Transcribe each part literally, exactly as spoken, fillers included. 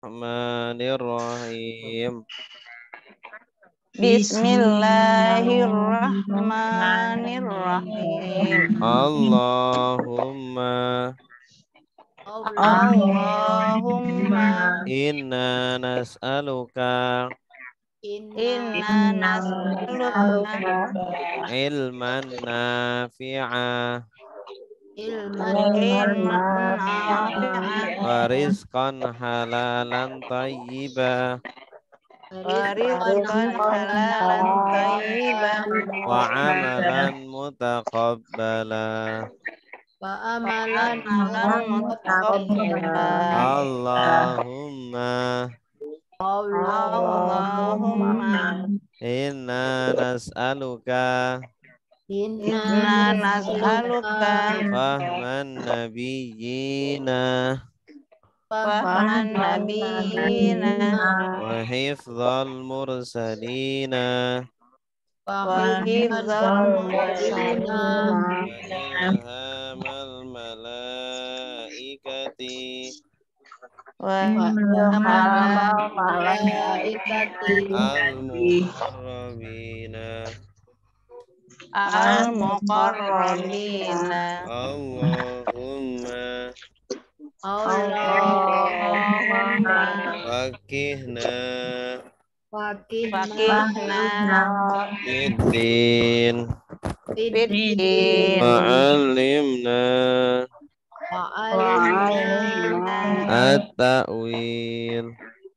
Bismillahirrahmanirrahim. Bismillahirrahmanirrahim. Allahumma Allahumma inna nas'aluka inna nas'aluka ilman nafi'a ilman nafi'an wa rizqan halalan tayyiba wa rizqan halalan thayyiban wa amalan mutaqabbala. wa amalan mutaqabbala. Allahumma Allahumma inna nas'aluka inna nas'aluka fahman nabiyyina fahman nabiyina wa hifdzal mursalina wa hifdzal mursalina wa ilhamal malaikati wa ilhamal malaikati al-muqarrabina. al-muqarrabina. Allahumma Allahumma fakihna fakihna fiddin fiddin wa'allimna wa'alimna at-ta'wil.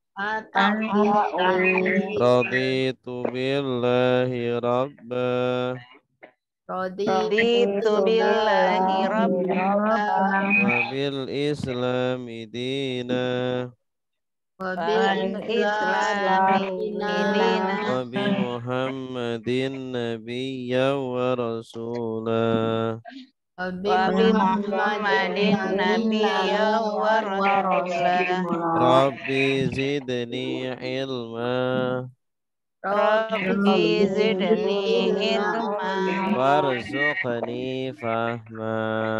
at-ta'wil. Raditu billahi rabba Raditu billahi rabba wa bil islami dina wa bil islami dina wa bi muhammadin nabiyya wa rasula. wa bi muhammadin nabiyya wa rasulah. Rabbi zidni ilma Rabbi zidni ilma warzuqni fahma.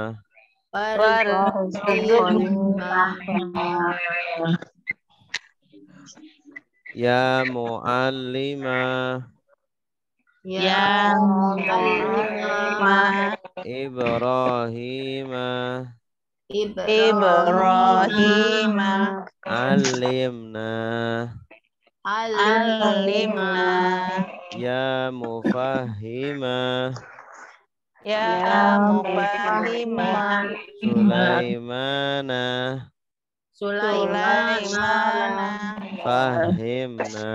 warzuqni fahma. Ya muallima Ya muallima Ibrahima Ibrahima alimna alimna ya mufahima ya mufahima Sulaimana Sulaimana fahimna.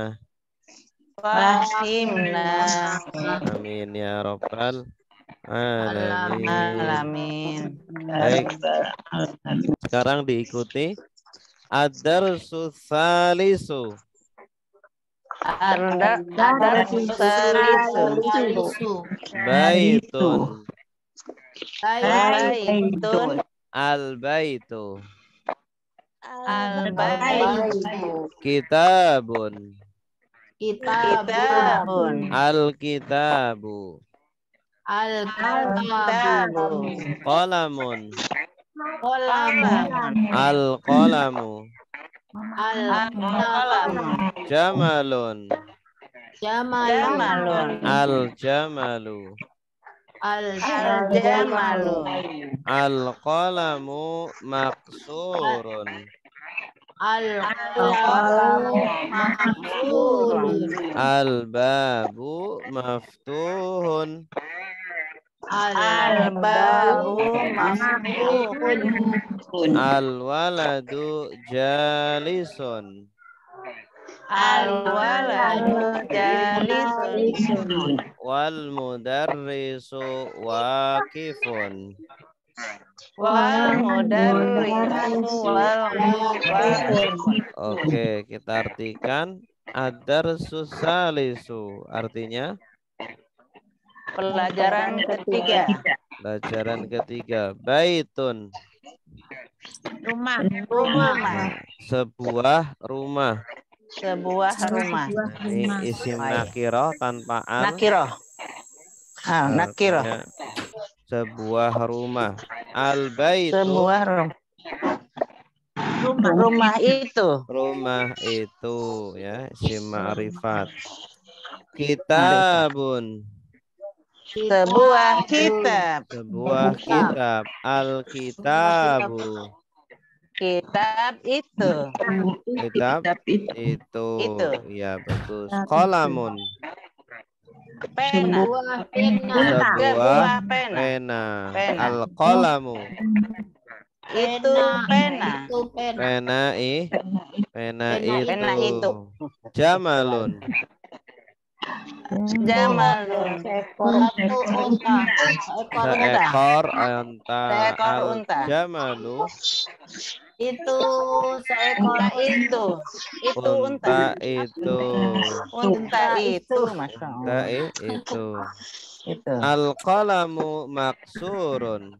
fahimna. Amin ya rabbal alamin. Alamin. Baik, sekarang diikuti ad-darsu tsalisu. Ad-darsu tsalisu. Baitun Baitun al-baitu al-baitu kitabun kitabun al-kitabu al-kitabu qalamun qalamun al-qalamu al-qalamu jamalun jamalun al-jamalu al-jamalu al-qalamu maqsurun al-qalamu mahsurun al-babu maftuhun al-babu maftuhun al-waladu jalisun al-waladu jalisun wal mudarrisu waqifun. wal mudarrisu wal waqifun. Oke, kita artikan ad-darsus salisu artinya Pelajaran ketiga. Pelajaran ketiga, baitun Rumah, rumah, sebuah rumah. sebuah rumah. Ini isim nakiro tanpa al. Nakiro. Ah, nakiro. Artinya sebuah rumah. Al baitu Sebuah rumah. Rumah, rumah itu. Rumah itu ya, isim ma'rifat. Kitabun. Sebuah kitab. Sebuah kitab. Al-kitabu. Kitab itu. Kitab itu. Itu. Ya, bagus. Qalamun. Pena. Sebuah pena. pena. Pena. Al-qalamu. Itu pena. Pena i. Pena itu. Pena itu. Jamalun. Jamalun. Seekor unta. Seekor unta. Seekor unta. Al-jamalu. Itu seekor Itu. Itu unta. Unta itu. Unta itu. Masya Unta Allah. i- itu. Itu. Al-qalamu maksurun.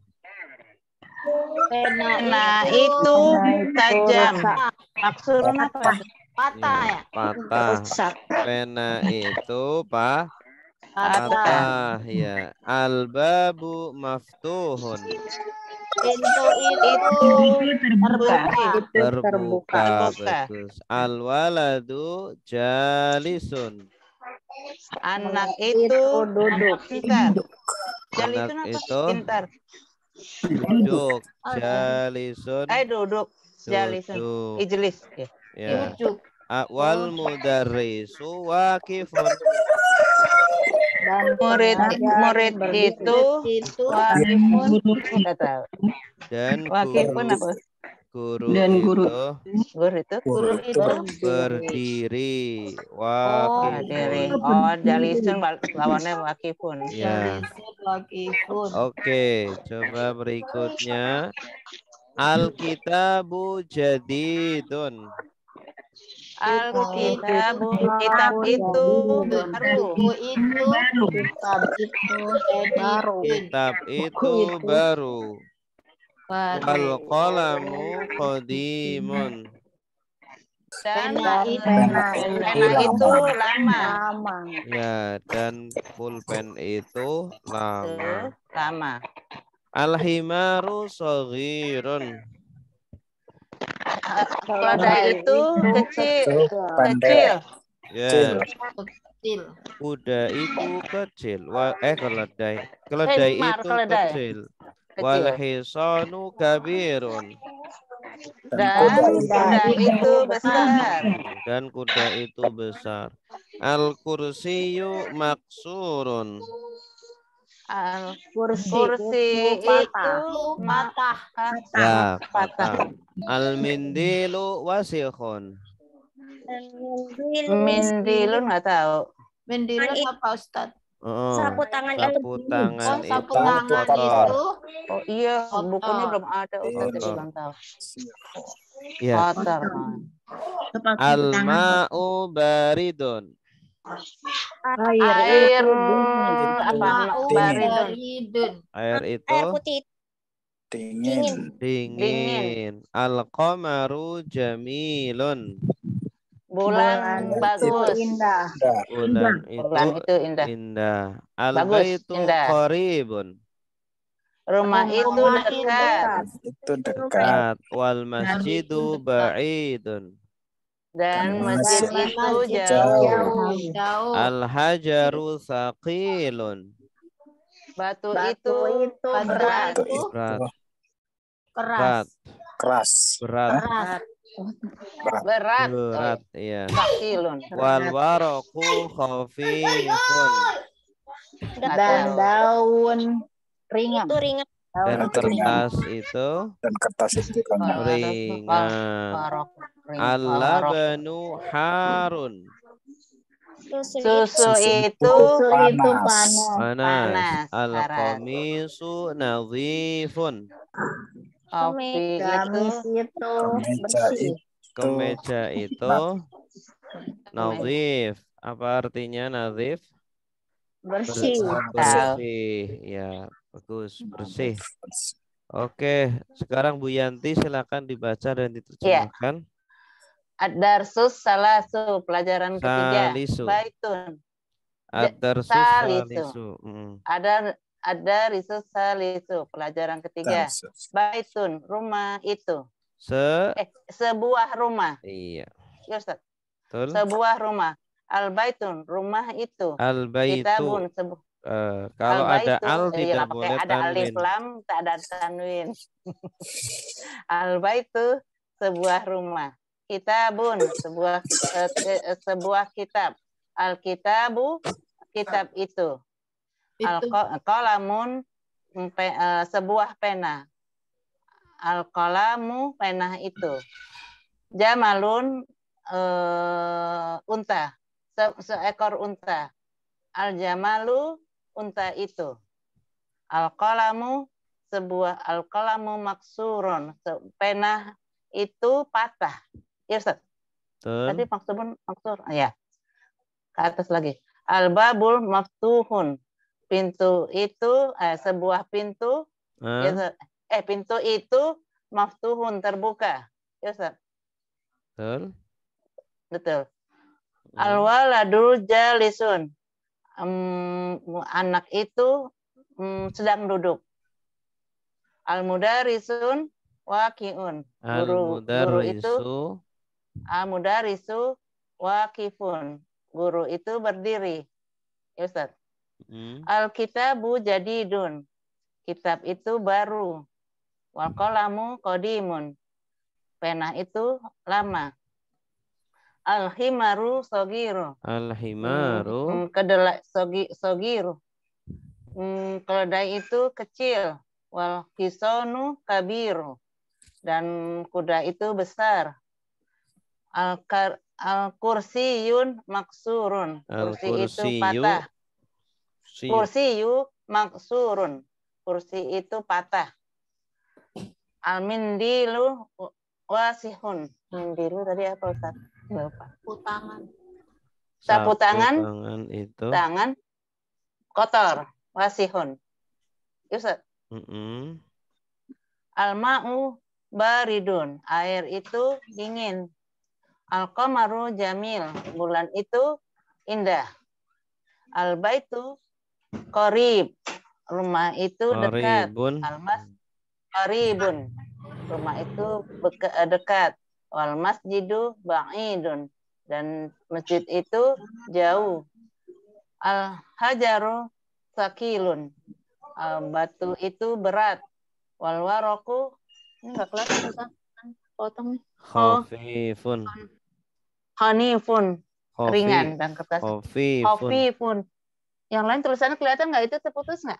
pena Nah, itu tajam. Maksudnya apa? patah ya. Patah. Pena itu pa Patah. patah ya. Al-babu maftuhun. Pintu itu terbuka. Terbuka. Terbuka. Bagus. Al-waladu jalisun. Anak itu duduk. pintar. Jali Anak itu apa? itu Pintar. duduk. Jalisun. Eh duduk. Jalisun. Duduk. Ijlis. Ya. Ya. Duduk. Wal mudarrisu waqifun. Dan Murid murid itu itu wakifun nggak tahu. Dan Wakifun guru, apa? guru Dan guru. itu Guru itu guru itu berdiri. oh, Waqifun. diri. Oh, jalisun lawannya wakifun. Ya. wakifun. Oke, coba berikutnya. Al-kitabu jadidun. Alkitab kitab itu baru. Buku itu kitab itu baru. Kitab itu baru. Wal Baru. qalamu qadimun. Dan Pena pena, itu itu lama. lama. Ya, dan pulpen itu lama. Lama. Al-himaru shaghirun. Keledai itu kecil. Kecil. Ya, Kecil. kuda itu kecil. Wa eh keledai. Keledai Himar, itu keledai. kecil. Kecil. Wal hisanu kabirun. Dan kuda itu besar. Dan kuda itu besar. Al-kursiyu maksurun. Al Kursi, kursi itu itu patah. Ya, patah. patah. Al-mindilu wasikhun. Mindilun nggak tahu. Mendilun apa Ustaz? Oh, Sapu tangan sapu itu. tangan Oh, sapu itu tangan kotor. itu Oh iya, Kotor. bukunya belum ada. Ustaz jadi Kotor. belum tahu. Ya. Kotor. Man. Al-ma'u baridun. Air apa? Mau Baridun. baridun. Air itu Air putih Dingin. dingin. Al-qamaru jamilun. Bulan bagus. Indah. Bulan itu Bulan itu indah. indah. Bagus, Al-baitu indah. qaribun. Rumah itu Rumah itu dekat. Itu dekat. Kat wal masjidu ba'idun. Dan Masjid masjid itu Masjid jauh. Jauh. Jauh. Al-hajaru thaqilun. Batu Batu itu itu berat. berat. Itu Berat. Keras. keras. Berat. Keras. Berat. Berat. Iya. Sakilun. Wal waraqu khafifun. Dan daun ringan. Itu ringan. Dan kertas itu Dan kertas itu kan ringan. Al-labanu harun. Susu itu Susu itu panas. panas. Panas. Panas. Al-qamisu nadhifun. kopi Gamis itu itu Kemeja bersih. Kemeja itu nadhif. Apa artinya nadhif? Bersih. Bersih. Ya, bagus. Bersih. Oke, sekarang Bu Yanti silakan dibaca dan diterjemahkan. Ad-darsus salasu pelajaran ketiga. Salisu. Baitun. Ad-darsus Salisu. salisu. Mm. Ada ada risus salisu pelajaran ketiga. Baitun rumah itu. Se Eh, sebuah rumah. Iya. Ya Ustaz. Betul. Sebuah rumah. Al-baitun, rumah itu. Al-baitu. Kitabun, sebu Uh, kalau ada al-baitu, al eh, tidak pakai boleh ada alif tanwin. lam, tak ada tanwin. Al-baitu, sebuah rumah. Kitabun, sebuah eh, eh, sebuah kitab. Al-kitabu, kitab itu. Al-qalamun, pe, eh, sebuah pena. Al-qalamu, pena itu. Jamalun, eh, unta. Se seekor unta. Al-jamalu, unta itu. Al-qalamu, sebuah al-qalamu maksurun. Pena itu patah. Ya Ustaz. Tadi Betul. maksudun maksur. Ya. Ke atas lagi. Al-babul maftuhun. Pintu itu eh, sebuah pintu. Huh? Ya Ustaz. Eh pintu itu maftuhun, terbuka. Ya Ustaz. Betul. Betul. Hmm. Al-waladul jalisun. Um, anak itu um, sedang duduk. Al-mudarisun waqi'un. Guru guru itu Al-mudarrisu. al-mudarisu waqifun. Guru itu berdiri. Ya Ustaz. Hmm. Al-kitabu jadidun. Kitab itu baru. Wal qalamu qadimun. Pena itu lama. Al-himaru sogiru. Al-himaru. Hmm, kedelai sogi, sogiru. Hmm, keledai itu kecil. Wal hisonu kabiru. Dan kuda itu besar. Al-kar al-kursiyun maksurun. Kursi itu Al-kursiyu. patah. Siyu. Kursiyu maksurun. Kursi itu patah. Al-mindilu wasihun. Mindilu tadi apa Ustaz? Lupa. Sapu tangan. Sapu tangan. tangan itu. Tangan kotor. Wasihun. Ustaz. Mm-mm. Al-ma'u baridun. Air itu dingin. Al-qamaru jamil. Bulan itu indah. Al-baitu qarib. Rumah itu dekat. Qaribun. Al-mas qaribun. Rumah itu dekat. Wal masjidu ba'idun. Dan masjid itu jauh. Al-hajaru sakilun. Batu itu berat. Wal waroku, ini nggak kelihatan Ustaz. Potong nih. Khafifun. Hanifun, Khafi- ringan dan kertas. Khafifun. Khafifun. Yang lain tulisannya kelihatan nggak, itu terputus nggak?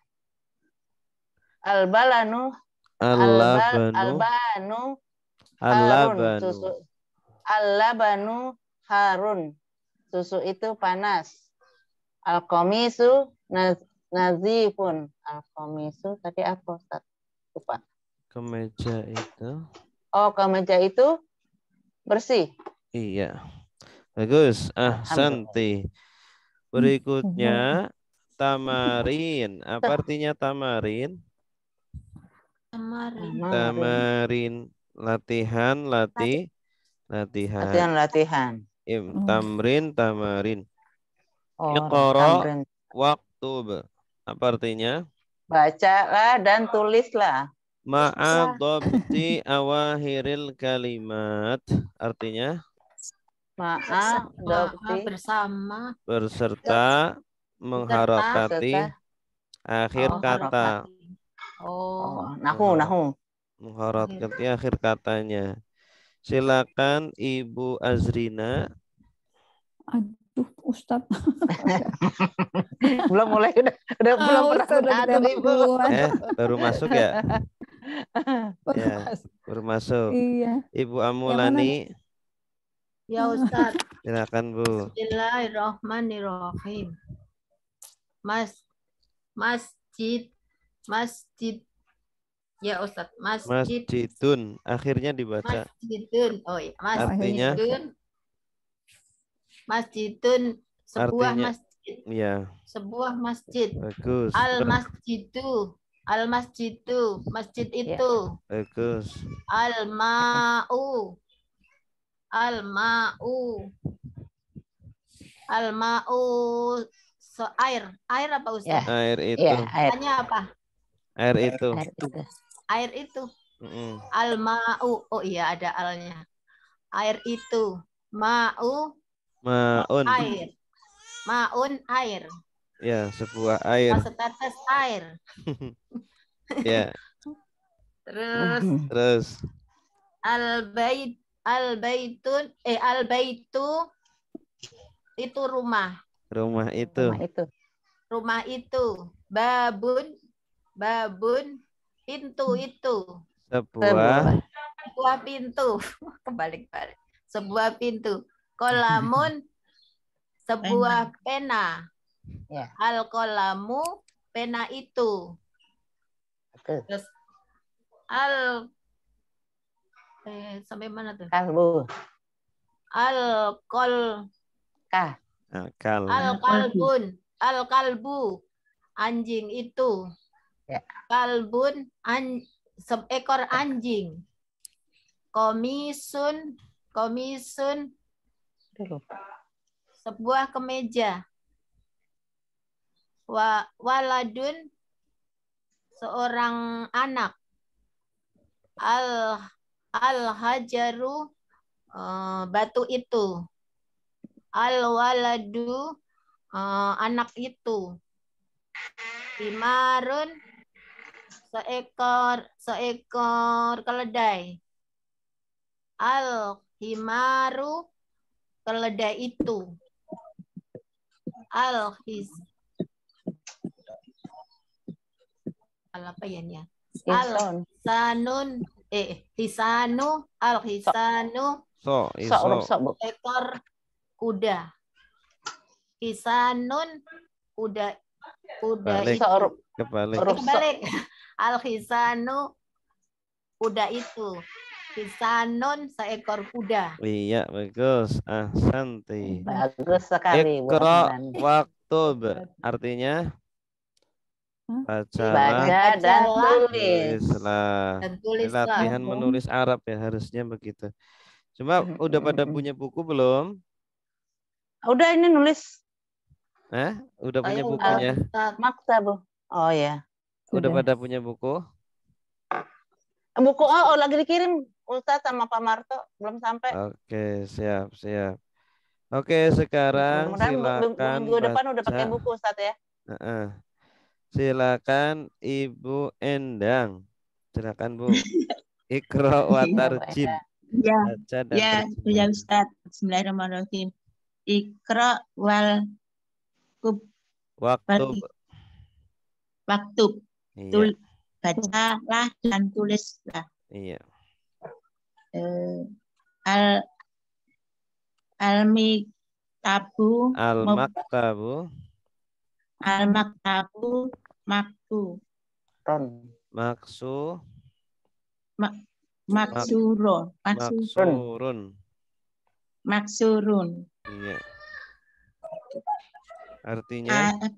Al-balanu, al-bal, Al-labanu. al-banu, harun, Al-labanu. susu. Al-labanu harun, susu itu panas. Al-komisu naz, nazifun. Al-komisu tadi apa Ustaz? Lupa. Kemeja itu. Oh, kemeja itu bersih. Iya. Bagus. Ah, Santi. Berikutnya tamarin. Apa artinya tamarin? Tamarin. Tamarin. Latihan, latih, latihan. Latihan, latihan. Im, tamrin, tamarin. Oh, Iqra tamrin. waktub. Apa artinya? Bacalah dan tulislah. Ma'adobti awahiril kalimat. Artinya? Ma'a dobti bersama Berserta mengharokati akhir Oh, kata. Oh, oh, nahu, nahu. Mengharokati akhir katanya. Silakan Ibu Azrina. Aduh, Ustadz. Belum mulai, udah, udah Ah, belum Ustadz pernah udah aduh, ditembak Ibu. duluan. Eh, baru masuk ya? Baru Ya, masuk. baru masuk. Iya. Ibu Amulani, ya Ustaz. silakan Bu. Bismillahirrahmanirrahim. Mas, masjid, masjid. Ya Ustaz, masjid. Masjidun, akhirnya dibaca. Masjidun. Oh ya, Artinya? masjidun. Masjidun, sebuah Artinya, masjid. ya. Sebuah masjid. Bagus. Al masjidu, al masjidu, masjid itu. Bagus. Al ma'u, al ma'u, al ma'u, so, air, air apa Ustaz? Ya. Air itu. Ya, air. Tanya apa? Air itu. Air itu. Air itu. Mm-mm. Al-ma'u. Oh iya ada alnya. Air itu. Ma'u. Maun. Air. Ma'un air. Ya, sebuah air. Setetes air. Ya, Terus terus al-bait. Al-baitun. Eh al-baitu. Itu rumah. rumah itu. Rumah itu. Rumah itu. Babun. Babun. Pintu itu. Sebuah Sebuah pintu. Kebalik-balik. Sebuah pintu. Kolamun. Sebuah pena. Ya. Al-kolamu. Pena itu. Betul. Terus al eh sampai mana tuh? Kalbu. Al-kol Kah. akal. al-kalbun. Al-kalbu. Anjing itu. Ya. Kalbun an seekor anjing. Komisun. Komisun. Dulu. Sebuah kemeja. Wa, waladun. Seorang anak. Al al-hajaru. Uh, batu itu. Al-waladu. Uh, anak itu. Himarun. Seekor seekor keledai. Al-himaru. Keledai itu. Al-his. Al apa ya nih? Inson. Al-sanun. Eh, hisanu. Al-hisanu. So, Sok iso. huruf sok, Bu. Ekor kuda. Hisanun. Kuda. Kuda Balik. itu. Sok huruf Kebalik. huruf sok. Kebalik. Al-hisanu. Kuda itu. Hisanun. Seekor kuda. Iya, bagus. Ahsanti. Bagus sekali. Bu Ikra Rahman. waktub. Artinya bacalah, Baca dan tulis. tulislah. Dan Ini tulislah. latihan menulis Arab ya, harusnya begitu. Cuma udah pada punya buku belum? Udah ini nulis Hah? Udah punya Saya bukunya? Ustaz. maksa, Bu. Oh ya. Udah Sudah. pada punya buku? Buku oh, oh lagi dikirim Ustaz sama Pak Marto, belum sampai. Oke, siap, siap. Oke, sekarang Mudah-mudahan silakan minggu depan udah baca. pakai buku Ustaz ya. Heeh. Silakan Ibu Endang. Silakan Bu. Ikra wa tarjim. Ya, Baca dan ya, terjemah. ya Ustaz. Bismillahirrahmanirrahim. Ikra wal kub Waktu. waktu. Iya, Tul, bacalah dan tulislah. iya. Eh, al almi tabu Al-maktabu al maktabu maktu Ron. maksu maksuro maksu, maksurun. maksurun. Iya. Artinya Ah,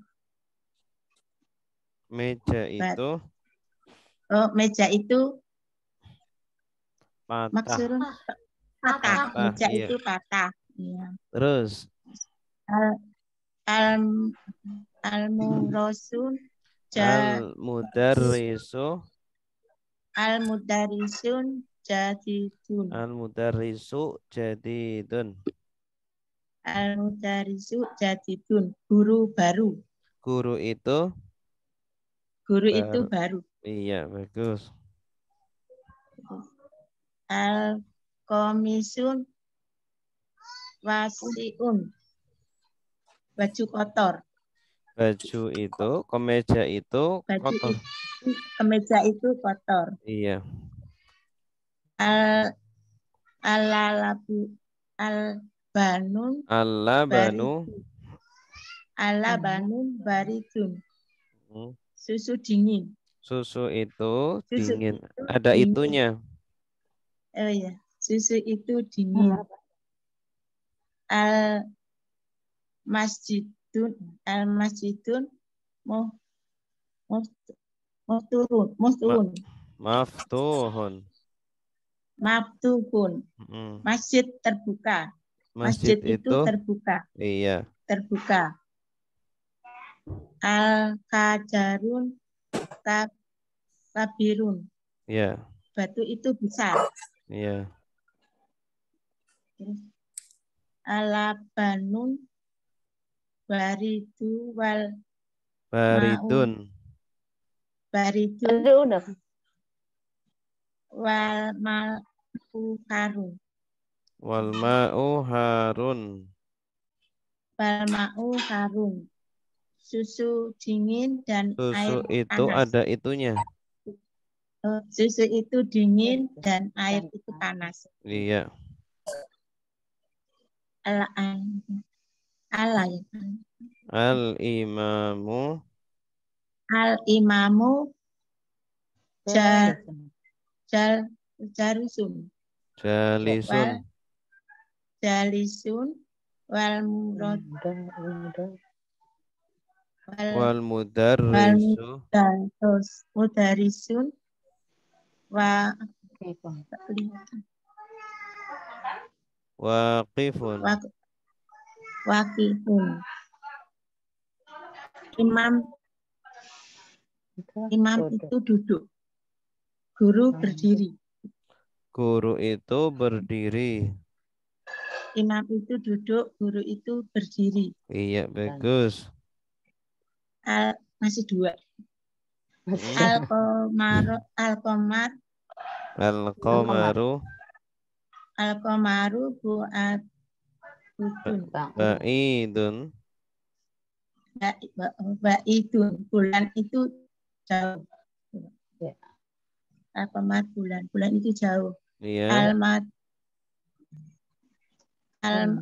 meja itu oh, meja itu patah. maksurun patah. Patah, Meja iya. itu patah. Iya. Terus Al al al murosun ja al-mudarrisu al mudarisun jadidun. al-mudarrisu jadidun. Al mudarisu jadidun. Guru baru. Guru itu Guru Baru. itu baru. iya, bagus. Al komisun wasiun. Baju kotor. Baju itu, kemeja itu Baju kotor. itu, kemeja itu kotor. Iya. Al alalabu al banun Allah banu ala banun baridun. Hmm. Susu dingin. Susu itu Susu dingin. itu Ada dingin. itunya. Oh ya, susu itu dingin. Al masjidun al masjidun mau mau mau turun mau turun Maftuhun. maftuhun. Hmm. Masjid terbuka. Masjid, Masjid itu itu terbuka iya. terbuka. Al kajarun kabirun. Ya. Batu itu besar. Iya. Alabanun baridu wal Baridun. baridun Aduh, udah. wal ma'u harum. Wal ma'u harun. Wal ma'u harum. Susu dingin dan Susu air itu panas. ada itunya. Oh, susu itu dingin dan air itu panas. Iya. Ala ala ya. Al imamu Al imamu jar jar jarusun jalisun. wal jalisun wal murad wal Wal wal mudarrisu. mudarris mudarisun wa Waqifun. wa wakifun. Imam imam itu duduk. Guru berdiri. Guru itu berdiri. Imam itu duduk, guru itu berdiri. Iya, bagus. Al masih dua. Hmm. Al qamar al qamar Al-qamaru al qamaru buat butun. ba'idun. Baidun bulan itu jauh. Al qamar bulan, bulan itu jauh. Iya. Almat al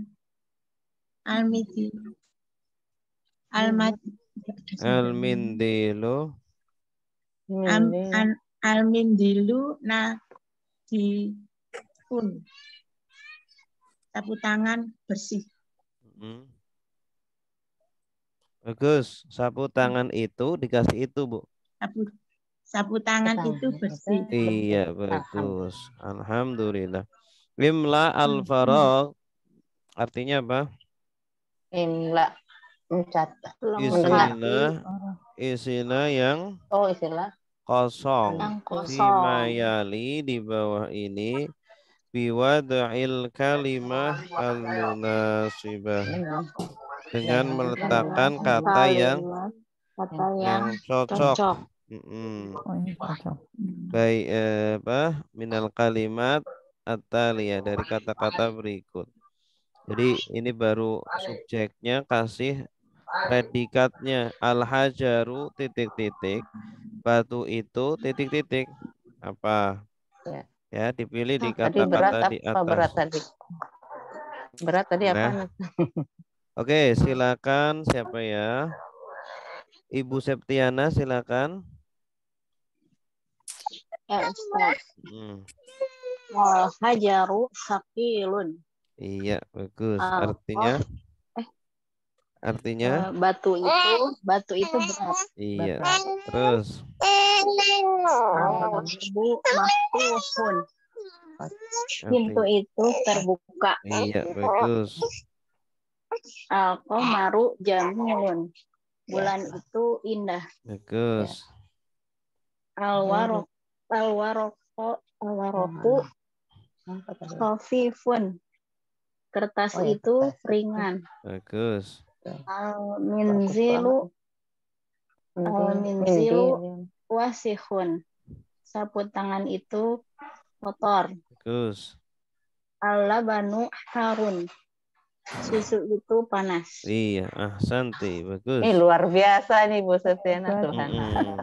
almiti almat Al-mindilu Am, an, almindilu na di pun sapu tangan bersih. Hmm. Bagus. Sapu tangan itu dikasih itu, Bu. Sapu sapu tangan itu bersih. Iya, bagus. Alhamdulillah. Imla al-faragh artinya apa? Imla mencatat. Isilah isilah yang Oh, istilah kosong. Yang kosong. Fimayali di bawah ini biwada'il kalimah al-munasibah. Dengan meletakkan kata yang kata yang yang cocok. cocok. Mm-mm. Oh, ini cocok. Baik eh, apa? Minal kalimat ataliyah dari kata-kata berikut. Jadi ini baru subjeknya, kasih predikatnya. Al-hajaru titik-titik. Batu itu titik-titik. Apa? Ya. Ya, dipilih di tadi berat kata-kata di apa atas. berat tadi? Berat tadi apa? Nah. Oke, silakan siapa ya? Ibu Septiana, silakan. Ya, Ustaz. Hmm. Wal hajaru sakilun. Iya, bagus. Ah, Artinya? eh. Artinya? Uh, batu itu batu itu berat. Iya. Terus? Bu mahfuhun. Pintu itu terbuka. Iya, bagus. Al-qamaru jamilun. Bulan itu indah. Bagus. Al-waraq al-waraqu al-waraqu khafifun. Kertas Oh, ya, itu kertas. ringan. Bagus. Al-minzilu al-minzilu wasihun. Sapu tangan itu kotor. Bagus. Al-labanu harun. Susu itu panas. Iya, ahsanti. Bagus. Ini luar biasa nih Bu Septiana, Tuhan. Mm-mm.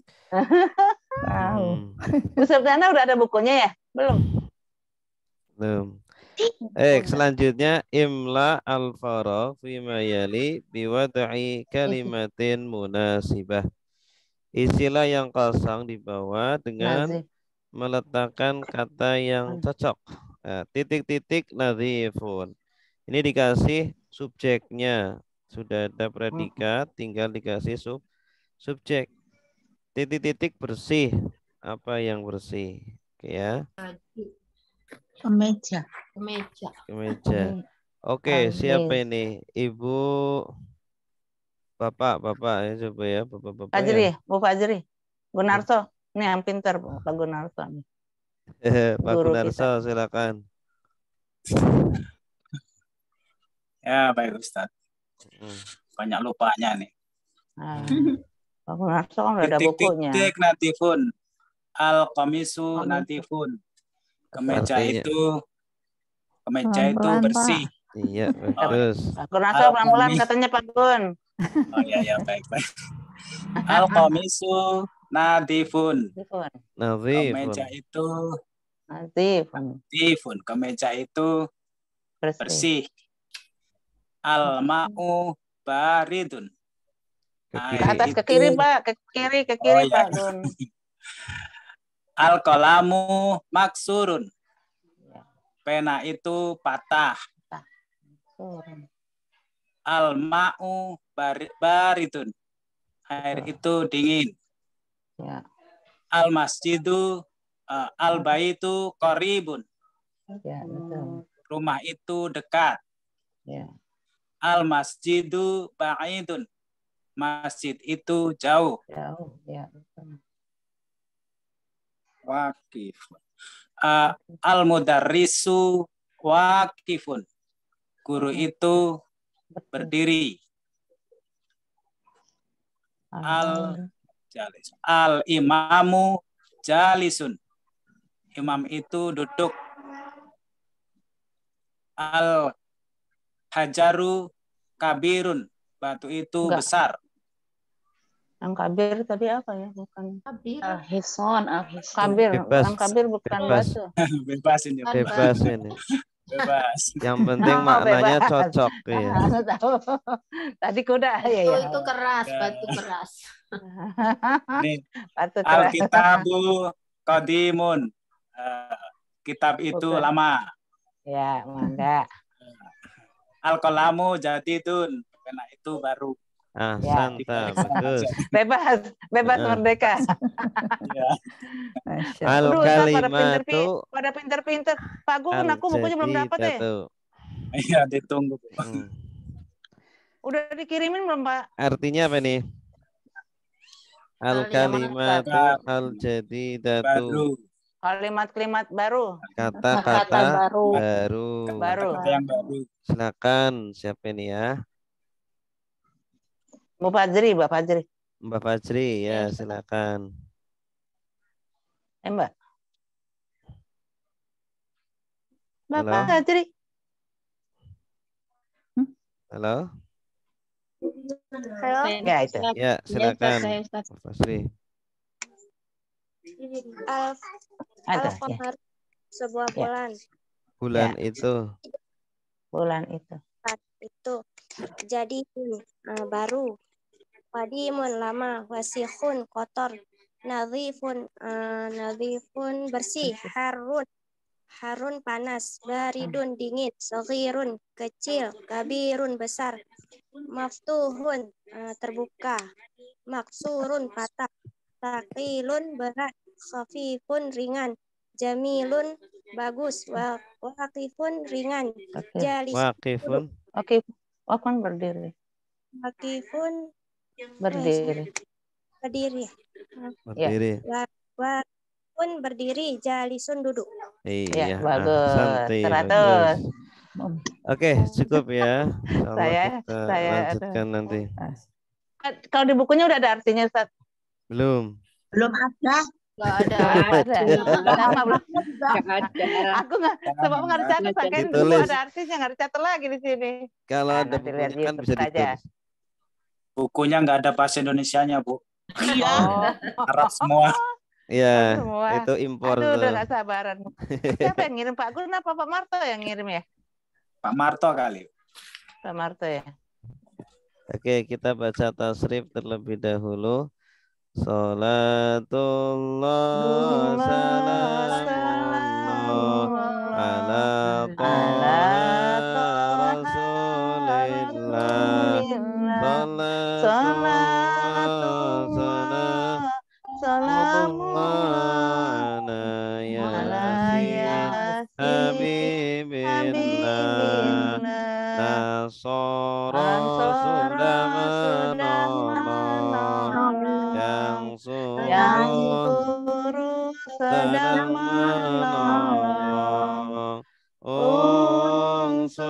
Tahu. Mm. Bu Septiana udah ada bukunya ya? Belum? Belum. Eh, selanjutnya imla al-faragh fima yali biwad'i kalimatin munasibah. Isilah yang kosong di bawah dengan Nazif. meletakkan kata yang cocok. Nah, titik-titik nadhifun. Ini dikasih subjeknya. Sudah ada predikat, tinggal dikasih sub subjek. Titik-titik bersih. Apa yang bersih? Oke ya. Kemeja. Kemeja. Kemeja. Oke, Amin. siapa ini? Ibu Bapak, Bapak ya coba ya, Bapak-bapak Fajri, ya. Bu Fajri. Bu Narso. Ini yang pintar Pak Gunarso. Pak Guru Gunarso, silakan. Ya, baik Ustadz. Hmm. Banyak lupanya nih. Nah, Pak Gunarso kan udah ada bukunya. Titik-titik natifun. Al-qamisu natifun. Kemeja Artinya. itu kemeja itu Pelan-pelan, bersih. Iya, bagus. Pak Gunarso pelan-pelan katanya Pak Gun. Oh ya ya baik baik. Al-qamisu nadifun. Nazifun. Kemeja itu Nadifun. nadifun. Kemeja itu Bersih. bersih. Al-ma'u baridun. Ke Ke kiri. atas ke Itu- kiri Pak, ke kiri ke kiri Oh, ya. Pak Gun. Al-qalamu maksurun. Pena itu patah. Al-ma'u bari- baridun. Air itu dingin. Ya, Al-masjidu uh, al-baitu qaribun. ya betul. Rumah itu dekat. Ya. Al-masjidu ba'idun. Masjid itu jauh. Jauh, ya betul. Waqifun. Uh, al-mudarrisu waqifun. Guru itu berdiri. Al jalis. Al-imamu jalisun. Imam itu duduk. Al-hajaru kabirun. Batu itu Enggak. besar. Yang kabir tadi apa ya? Bukan Kabir. Al-Hison, Al-Hison. kabir. Bebas. Yang kabir bukan Bebas. batu. Bebas ini. Kan, Bebas ini. Bebas. Yang penting Oh, maknanya bebas. cocok ya. Tahu. Tadi kuda ya Itu, ya. itu keras, Ya. batu keras. Ini Batu keras. Al-kitabu qadimun. Uh, kitab itu Bukan. lama. Ya, mangga. Al-qalamu jadidun. Karena itu baru. Ah, Ya. santa, bagus. Bebas, bebas Heeh. merdeka. Ya. Masya Al Aduh, Ustaz, pada kalimatu pinter-pinter, pada pinter-pinter. Pak Gun, al aku bukunya belum dapat ya. jadidatu. Iya, ditunggu. Hmm. Udah dikirimin belum, Pak? Artinya apa nih? Al kalimatu al jadidatu. Baru. Kalimat-kalimat baru. Kata-kata Kata baru. baru. Baru. Kata yang baru. Silakan siapa ini ya? Bu Fajri, Mbak Fajri. Mbak Fajri ya, silakan. Eh, Mbak. Mbak Halo. Fajri. Halo? Halo. Ya, itu. Ya, silakan. saya, Ustaz. Mbak Fajri. Al Ada. Ya. Al-Qamar sebuah Ya. bulan. Bulan Ya. itu. Bulan itu. Saat itu jadi uh, baru. Qadimun lama. Wasihun kotor. Nadhifun uh, nadhifun bersih. Harun harun panas. Baridun dingin. Saghirun kecil. Kabirun besar. Maftuhun uh, terbuka. Maksurun patah. Taqilun berat. Khafifun ringan. Jamilun bagus. Wa- Waqifun ringan. Oke. Jalis Waqifun. Oke. Wakun berdiri. Waqifun Berdiri. berdiri. Berdiri. Wa- Waqifun berdiri. Jalisun duduk. Iya, Ya, bagus. santai, Seratus. bagus. Oke, cukup ya. Insyaallah Saya- kita saya- lanjutkan nanti. Kalau di bukunya udah ada artinya, Ustaz. Belum. Belum ada. Nggak ada. Ada. Sama belum. Nggak ada. Aku nggak, sebab nggak dicatat, kan buku Ditulis. ada artinya nggak dicatat lagi di sini. Kalau Nah, ada nanti lihat bukunya kan YouTube bisa aja. ditulis. Bukunya nggak ada bahasa Indonesianya, Bu. Oh, Arab semua. Iya, semua. itu impor Aduh, tuh. udah nggak sabaran. Siapa yang ngirim, Pak Gun apa Pak Marto yang ngirim ya? Pak Marto kali. Pak Marto ya. Oke, kita baca tasrif terlebih dahulu. Salatullah salamullah ala toha rasulillah. Salatullah salamullah ala yasin habibillah. Nasara sudah menolong yang yang sungguh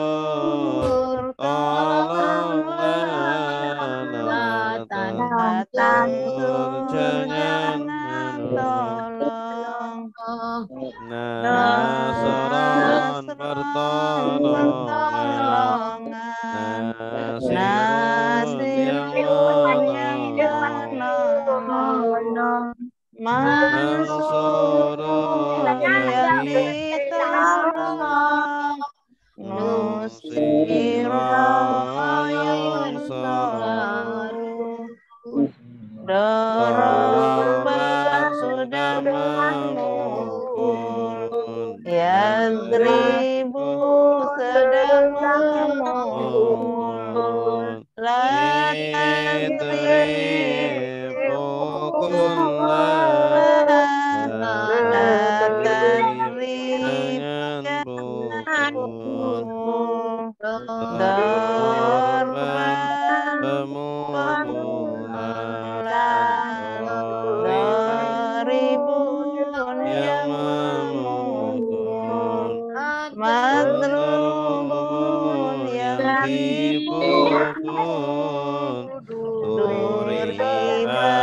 tolonglah Tansur jangan tolong Nasaron pertolongan Nasirun yang menolong Mansurun yang ditolong Nusirayun selalu Doroban sudah memukul Yadribu sedang memukul La tadrib pukullah La tadrib jangan pukul Dorban pemukulan Doribun yang memukul Madrubun yang dipukul Duriba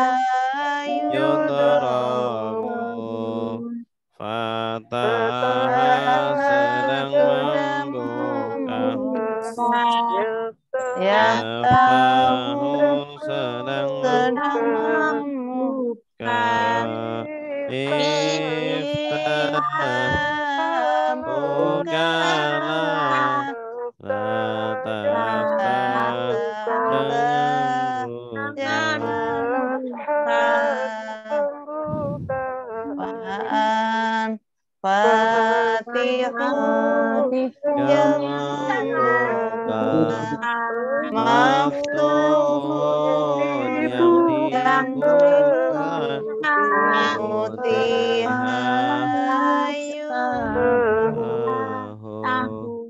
yudarabu Fatah sedang membuka Yafahu sedang membuka Iftah bukalah La taftah jangan buka Fatihun yang membuka Maftuhun yang dibuka Mutihayun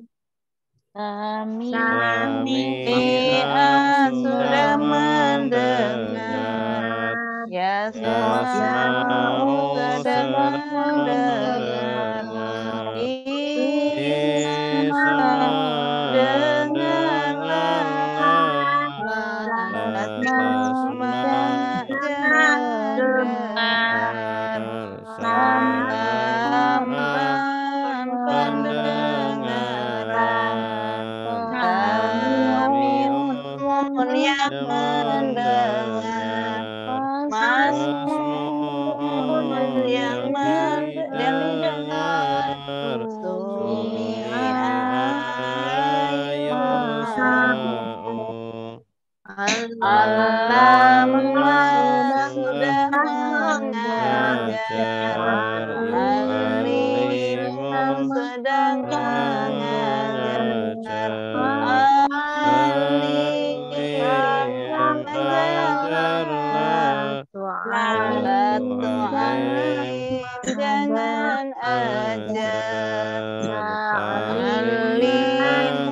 Sami'an sudah mendengar Yasma'u sedang mendengar Isa dengarlah Tasma' jangan dengar Sam'an pendengaran Sami'un yang mendengar Masmu'un yang mendengar Sumi'a yusma'u Allahumma sudah mengajar Alimun sedang mengajar Ali yang mengajarlah La tu'alim jangan ajar Alim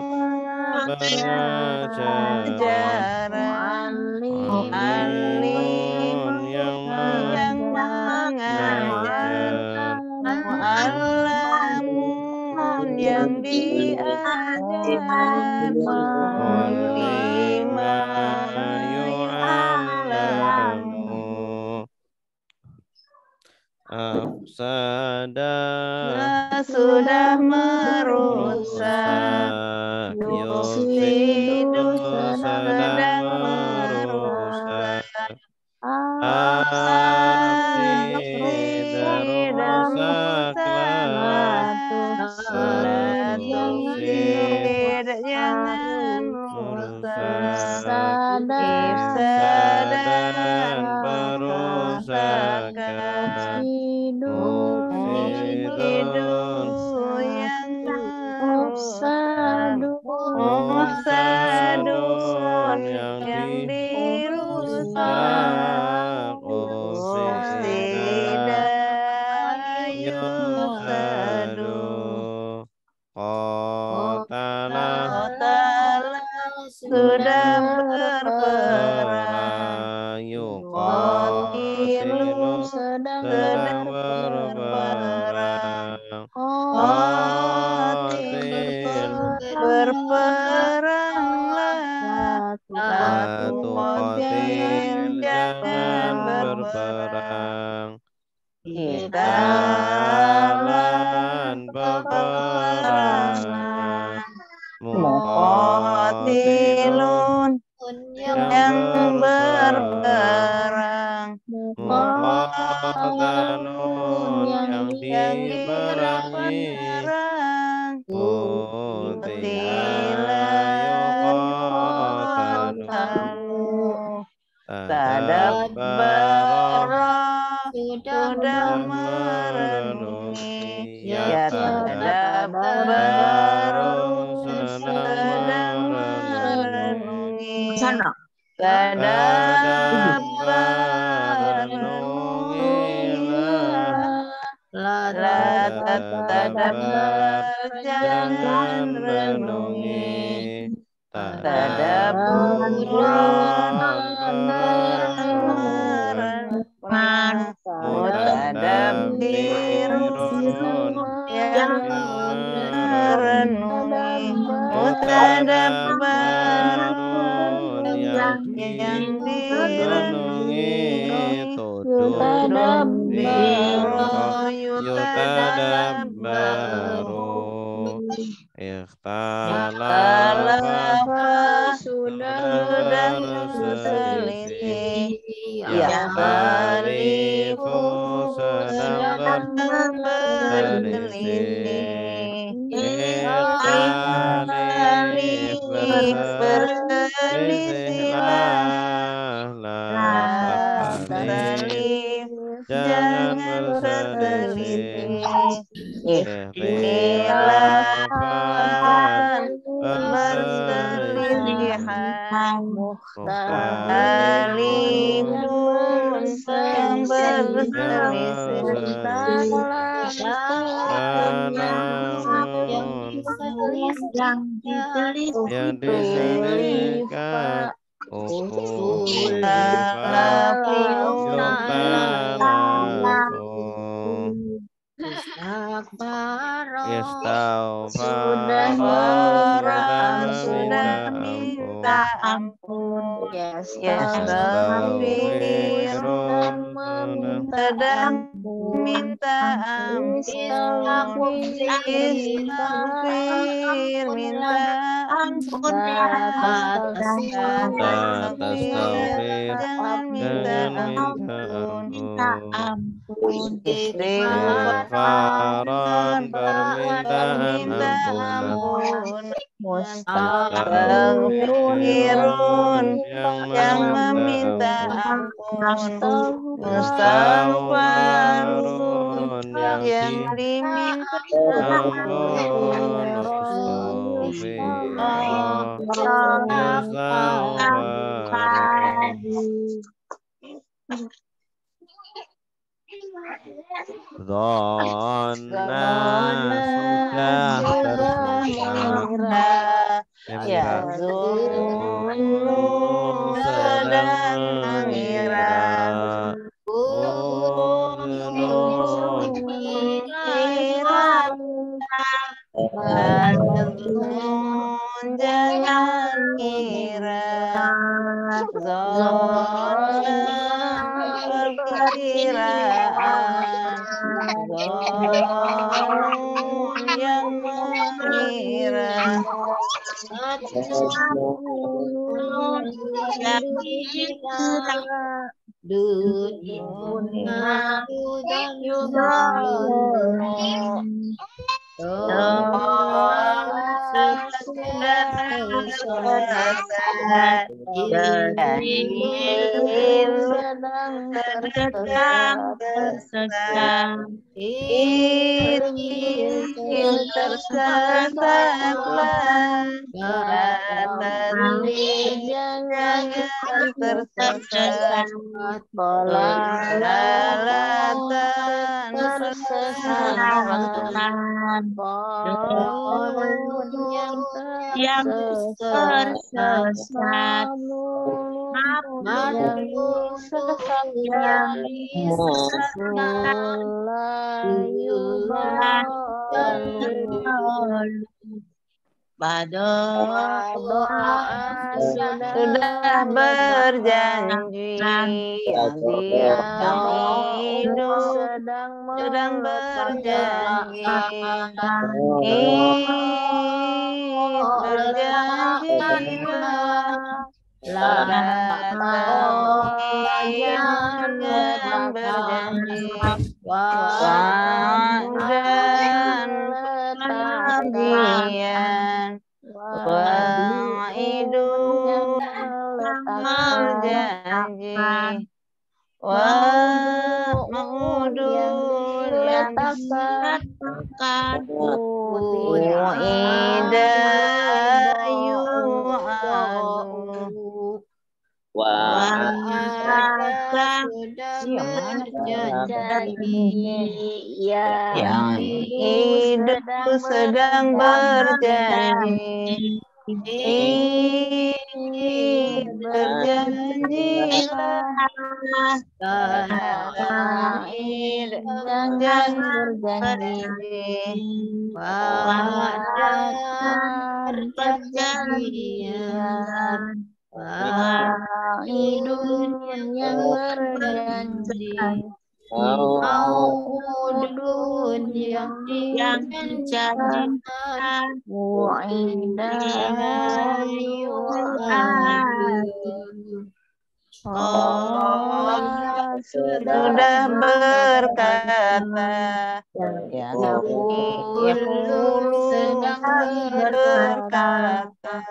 pengajar Alim yang mengajar Mu'allamun yang diajar Lima yu'allamu Afsada sudah merusak Yufsidu sedang merusak Afsid rusaklah La tufsid jangan rusak Ifsadan perusakan Mufsidun yang merusak Mufsadun yang dirusak Ufsida yufsadu Qatala sudah berperang Yuqatilu sedang berperang Qatil berperanglah. Satu kotil jangan berperang. Kita Jalan peperangan. muqatilun yang berperang. Muqatilun yang diperangi. Qutila yuqatalu. Tadabbara sudah sudah merenungi. Ya tadabbaru sedang merenungi. Tadabbar renungilah. La tadabbar jangan renungi. Tadabburan merenung. Mutadabbirun yang merenungi. Mutadabbarun yang direnungi. Tudabbiru yutadabbaru. Ikhtalafa sudah berselisih. Yakhtalifu sedang berselisih. Ikhtalif berselisihlah. Ikhtalif jangan berselisih. Ikhtilafan perselisihan. Mukhtalifun yang berselisih. Yang diselisihkan. Istighfar sudah minta ampun. Yastaghfirun sedang minta ampun. Istighfir minta ampun. Tastaghfir jangan minta ampun. Istighfaran permintaan ampun. Mustaghfirun yang meminta ampun. Mustaghfarun yang diminta ampun. Donna sudah terkira. Ya Zulu sedang mengira. Uzunun kira. Azun jangan kira. Zona perkiraan. Zonun yang mengira. Dunia jangan tersesat. Lalatan tersesat. Yang tersesat. Malu yang Berdoa sudah berjanji yang hidup sedang berjanji berjanjilah jangan berjanji dan perjanjian wa'idu berjanji wa'udu letakkan wa'idayu Wa'ada yang hidup sedang berjanji berjanjilah jangan berjanji wa'ada perjanjian wa'idun yang berjanji ma'udun yang dijanjikan wa'idayu Allah sudah berkata ya Yaqulu sedang berkata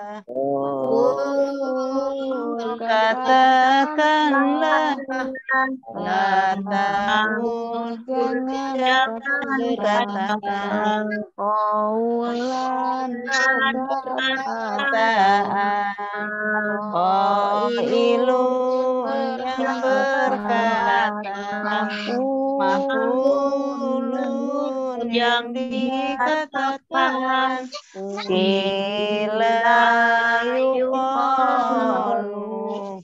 katakanlah la ta'ud jangan katakan qawlan perkataan qailun yang berkata maf'ulun yang dikatakan sila yuqalu.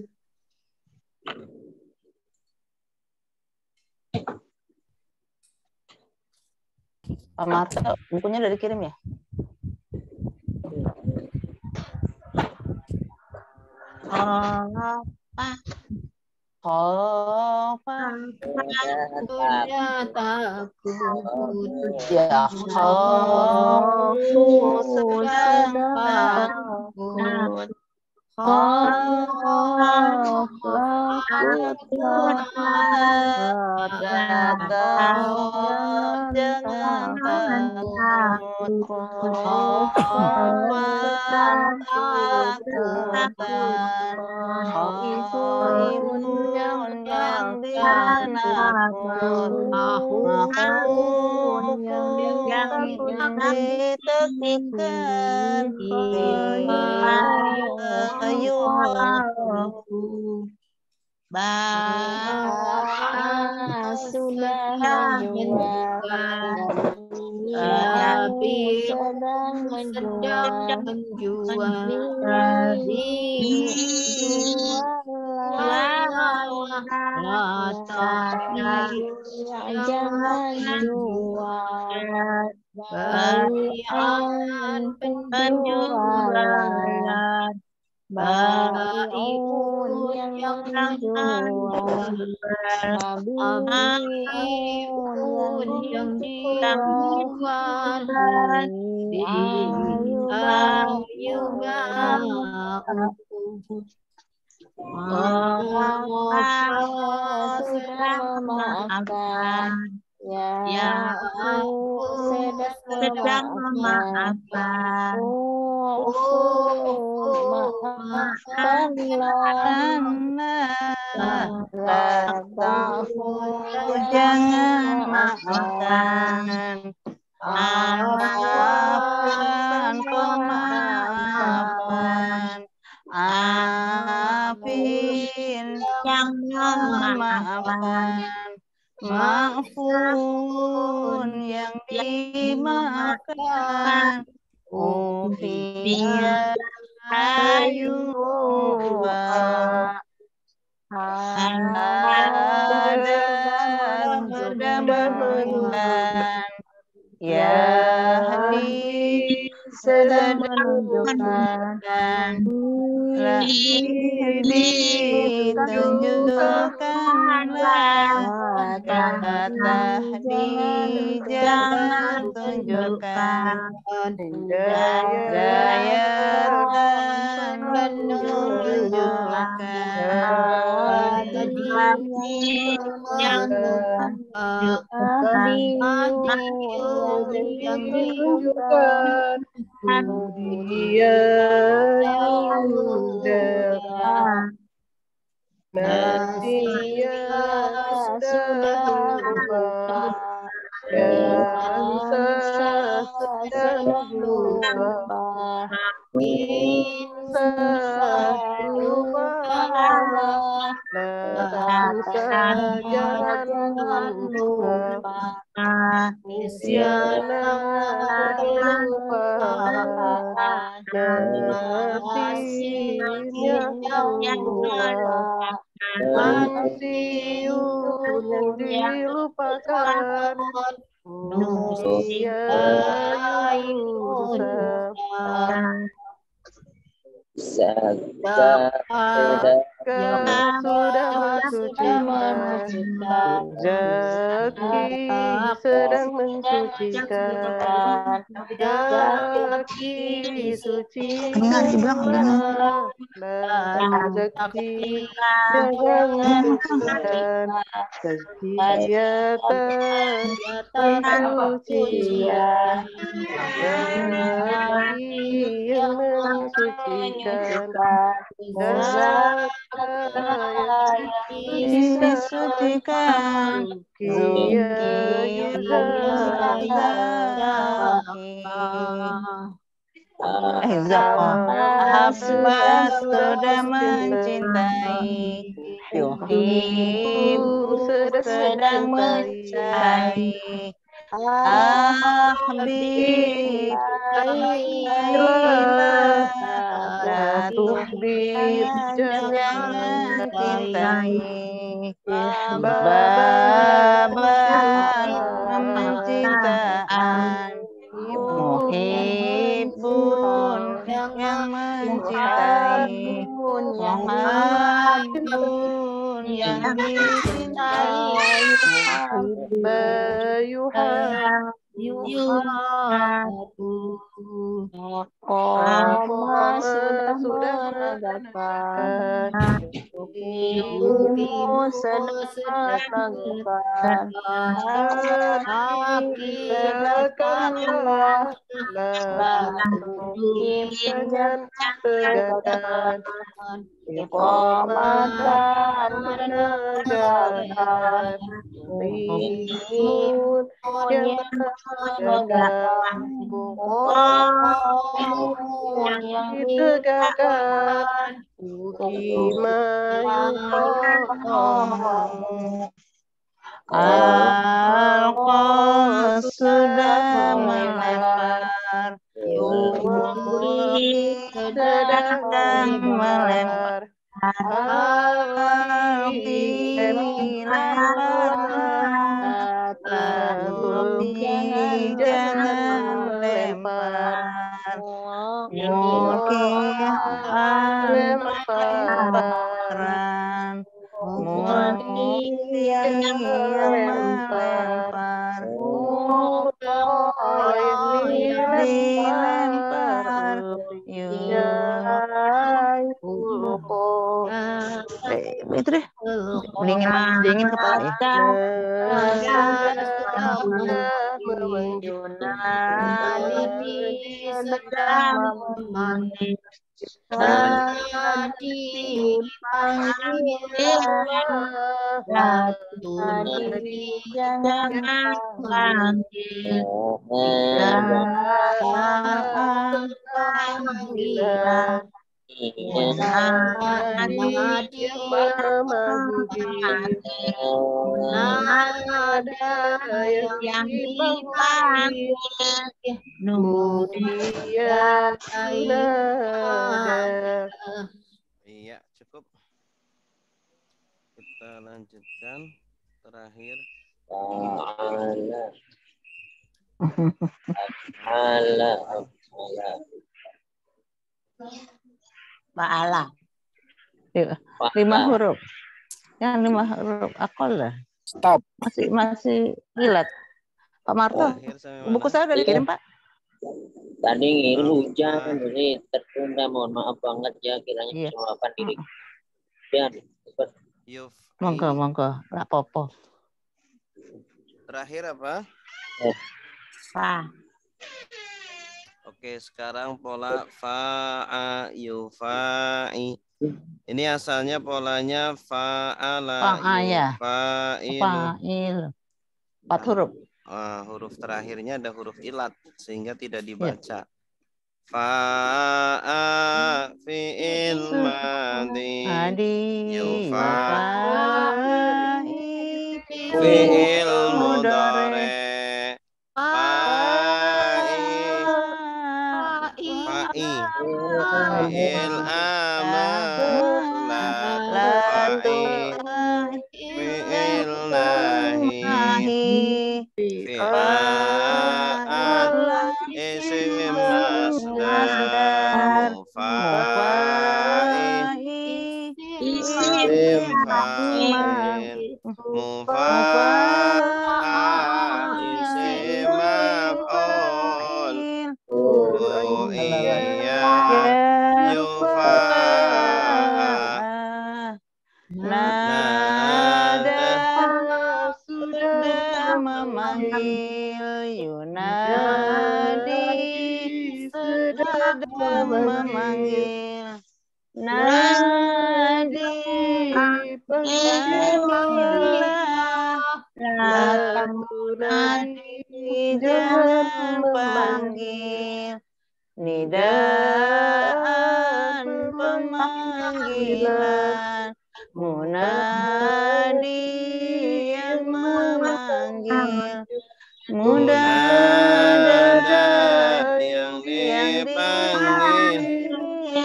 Pak Marto, bukunya udah dikirim ya? Apa? Apa? Sudah takut Ya, aku sedang takut. Jangan takut, yang ditekan ayu bah sudah menjual tapi sedang menjual jangan jual bayan penjualan baiun yang menjual babiun yang dijual ayu Allah sudah memaafkan ya aku sedang memaafkan jangan maafkan maafkan pemaafan afin yang memaafkan maafun yang dimaafkan ufiya ayuba ada sudah berbulan ya di sedang menunjukkan ditunjukkanlah tahdi jangan tunjukkan daya dan menunjukkan yang ditunjukkan dia Yuda nantinya sudah lupa dan sudah lupa bisa lupa datang saja jangan lupa Tiada lupa nasinya lupa pensiun yang dilupakan dunia Yusuf Zakah sudah mensucikan Zaki sedang mensucikan Zaki suci Allah Zaki jangan mensucikan Tazkiyatan pensucian Zaki yang mensucikan Zakah yang disucikan Zukia Eh, Zahab sudah mencintai Yuhibu sedang mencintai Ahbib Ailah Tuhbib jangan cintai Baban mencintaan Muhibbun yang mencintai Muhammadun yang dicintai Bayuhan Yuhatu Koma sudah menegakkan Ilmu sedang menegakkan Tegakkanlah jangan tegakkan Iqamatan menegakkan Ilmu yang menegakkan yang ditegakkan Al-Qas sudah melempar Yuhi sedang melempar Al-Fi lempar Al-Fi jangan melempar Mungkin lemparan Mungkin yang melempar dilempar itu deh dingin dingin kepala Tadi panggil Tadi jangan panggil panggilan Nadi nada yang dipanggil Kemudian nada. Iya, cukup. Kita lanjutkan terakhir. Allah Allah Allah Fa'ala. Lima huruf. Yang lima huruf akol lah. Stop. Masih masih kilat. Pak Marto, Terakhir sampai buku mana? saya udah dikirim, Pak. Tadi ngirim Apa? hujan, ini tertunda. Mohon maaf banget ya, kiranya Iya. bisa melakukan diri. Ya, cepat. Yuf. Monggo, monggo. Nggak apa-apa. Terakhir apa? Fa. Oke, sekarang pola fa'a yufa'i. Ini asalnya polanya fa'ala Fa'a ya. yufa'ilu. Fa'il. Empat huruf. Ah, huruf terakhirnya ada huruf ilat sehingga tidak dibaca. Fa'a fi'il madhi Adi. yufa Yufa'i. fi'il Mudhari. mudhari fa'i fa'i fi'il amr la fa'i fi'il nahi fi'al isim masdar mufa'i isim fa'il mufa'a isim maf'ul ru'iyya yufa'a nada sudah memanggil Yunadi sudah memanggil Nadi panggillah Latu nadi jangan panggil Nidaan pemanggilan Munadi yang memanggil Munada yang dipanggil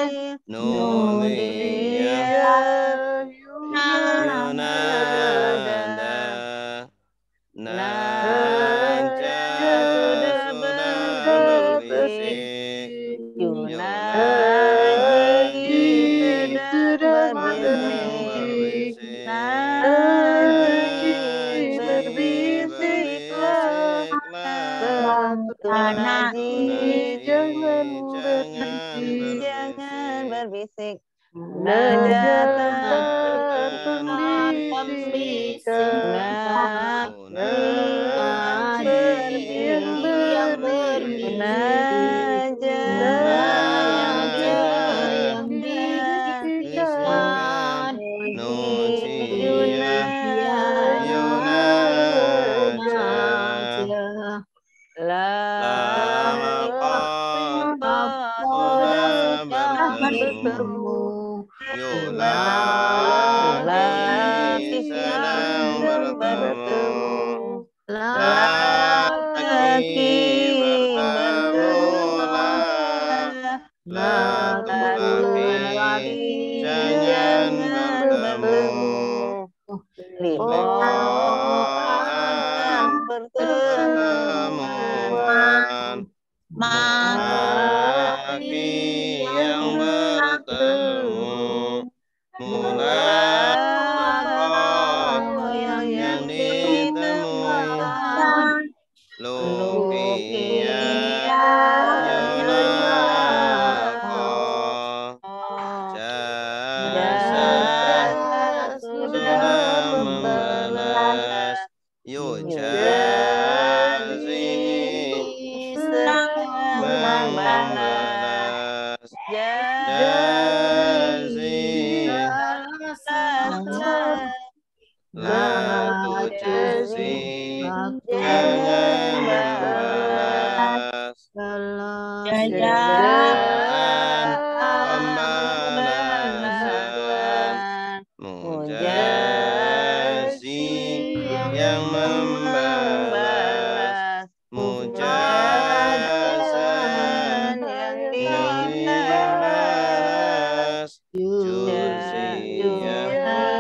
nudiya yunada naja sudah berbisik yunadi sudah berbisik naji berbisiklah naji jangan jangan berbisik najatan pembisikan naji yang berbisik naja yang bisikan nujiya yunaja lama sudah bertemu laki sedang bertemu laki laki jangan bertemu liqa'an pertemuan laki yang bertemu mulaqah yang ditemui luqiya yulaqah jasa sudah membalas yujazi sedang membalas jazi la tujazi jangan membalas jazaan pembalasan mujazi yang membalas mujazan yang dibalas juziyah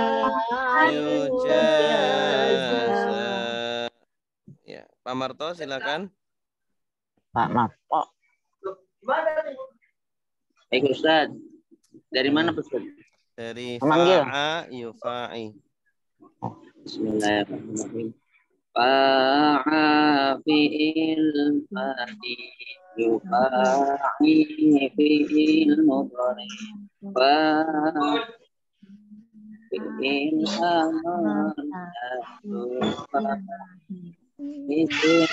yujazah. Ya, Pak Marto silakan. Pak Marto. Baik Ustaz. Dari mana Ustaz? Dari Memanggil. fa'a yufa'i. Bismillahirrahmanirrahim. Fa'a fi'il fa'il yufa'i fi'il mudhari. Fa'a fi'il amar isim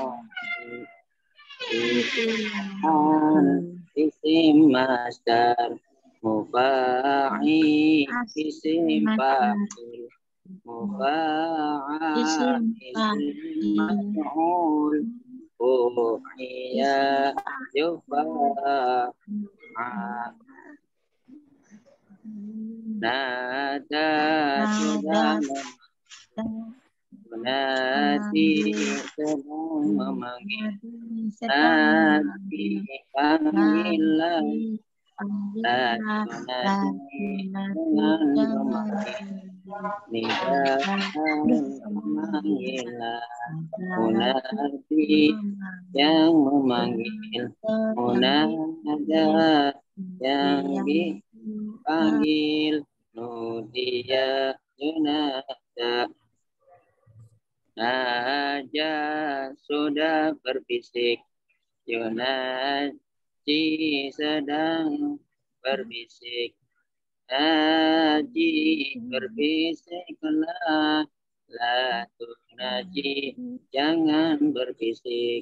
an isim masdar mufa'i isim fa'il mufa'a isim maf'ul fu'iya yufa'a nada sudah menadi sedang memanggil nadi panggilan nadi dengan memanggil nidaan panggilan munadi yang memanggil munada yang dipanggil nudia yunada naja sudah berbisik yunaji sedang berbisik naji berbisiklah la tunaji jangan berbisik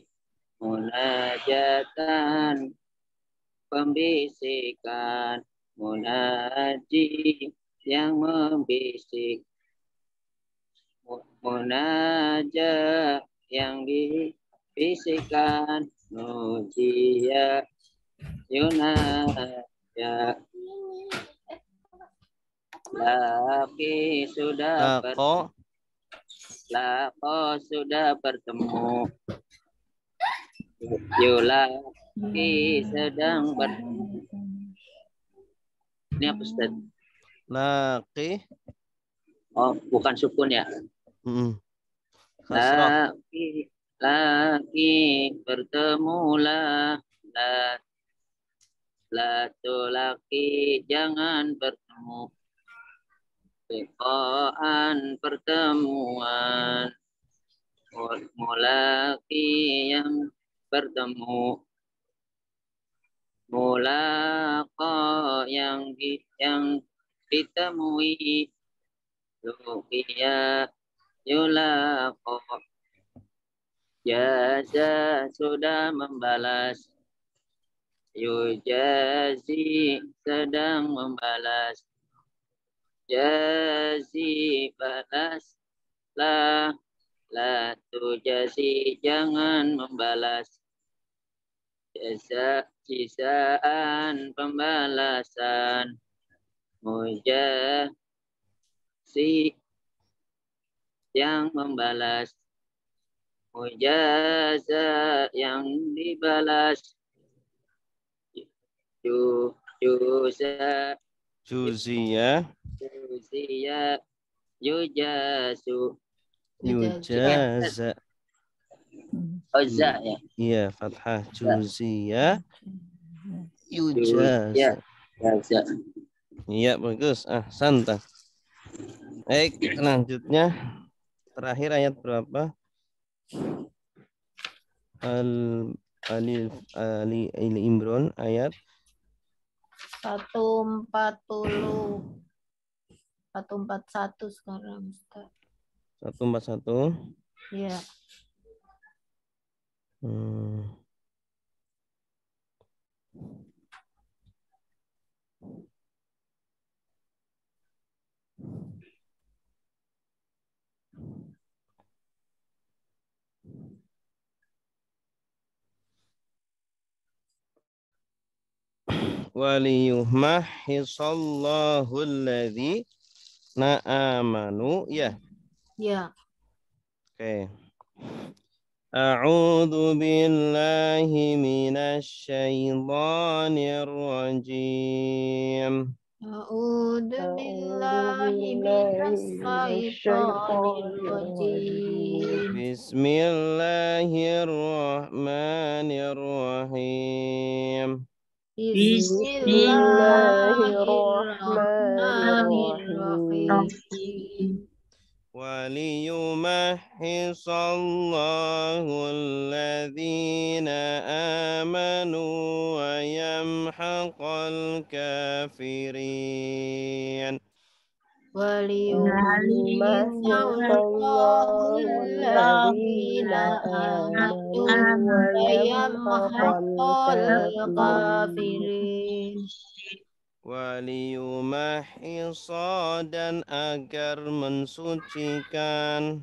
munajatan pembisikan munaji yang membisik munajat yang dibisikkan nujia yunaja laki sudah Lako. lako sudah bertemu yulaki sedang bertemu. Ini apa Ustaz? Laki. Oh, bukan sukun ya? Mm. Kasrah. Laki, laki bertemulah, la, latu laki jangan bertemu. Liqa'an pertemuan, mulaki yang bertemu, mulaqa yang di, yang ditemui. Luqiyah yulaqo jaza sudah membalas yujazi sedang membalas jazi balas la la tujazi jangan membalas jaza sisaan pembalasan mujah si yang membalas mujaza yang dibalas ju juza Juzia. juzia yujazu Yujaza. oza ya Iya, fathah. Juzia. Yujaza. Yujaza. Jaza. Iya, bagus. Ah, santai. Baik, selanjutnya terakhir ayat berapa? Al Ali Ali Ali Imran ayat seratus empat puluh. seratus empat puluh satu sekarang, Ustaz. seratus empat puluh satu. Iya. Hmm. Waliyuhmahisallahu alladhi na'amanu ya. Ya. Oke. A'udzu billahi minasy syaithanir rajim. A'udzu billahi minasy syaithanir rajim. Bismillahirrahmanirrahim. Bismillahirrahmanirrahim. وَلِيُمَحِّصَ الَّذِينَ آمَنُوا وَيَمْحَقَ الْكَافِرِينَ Waliyumahhisallahu alladhina amanu wa yamhaqal kafirin. Waliyumahhisa dan agar mensucikan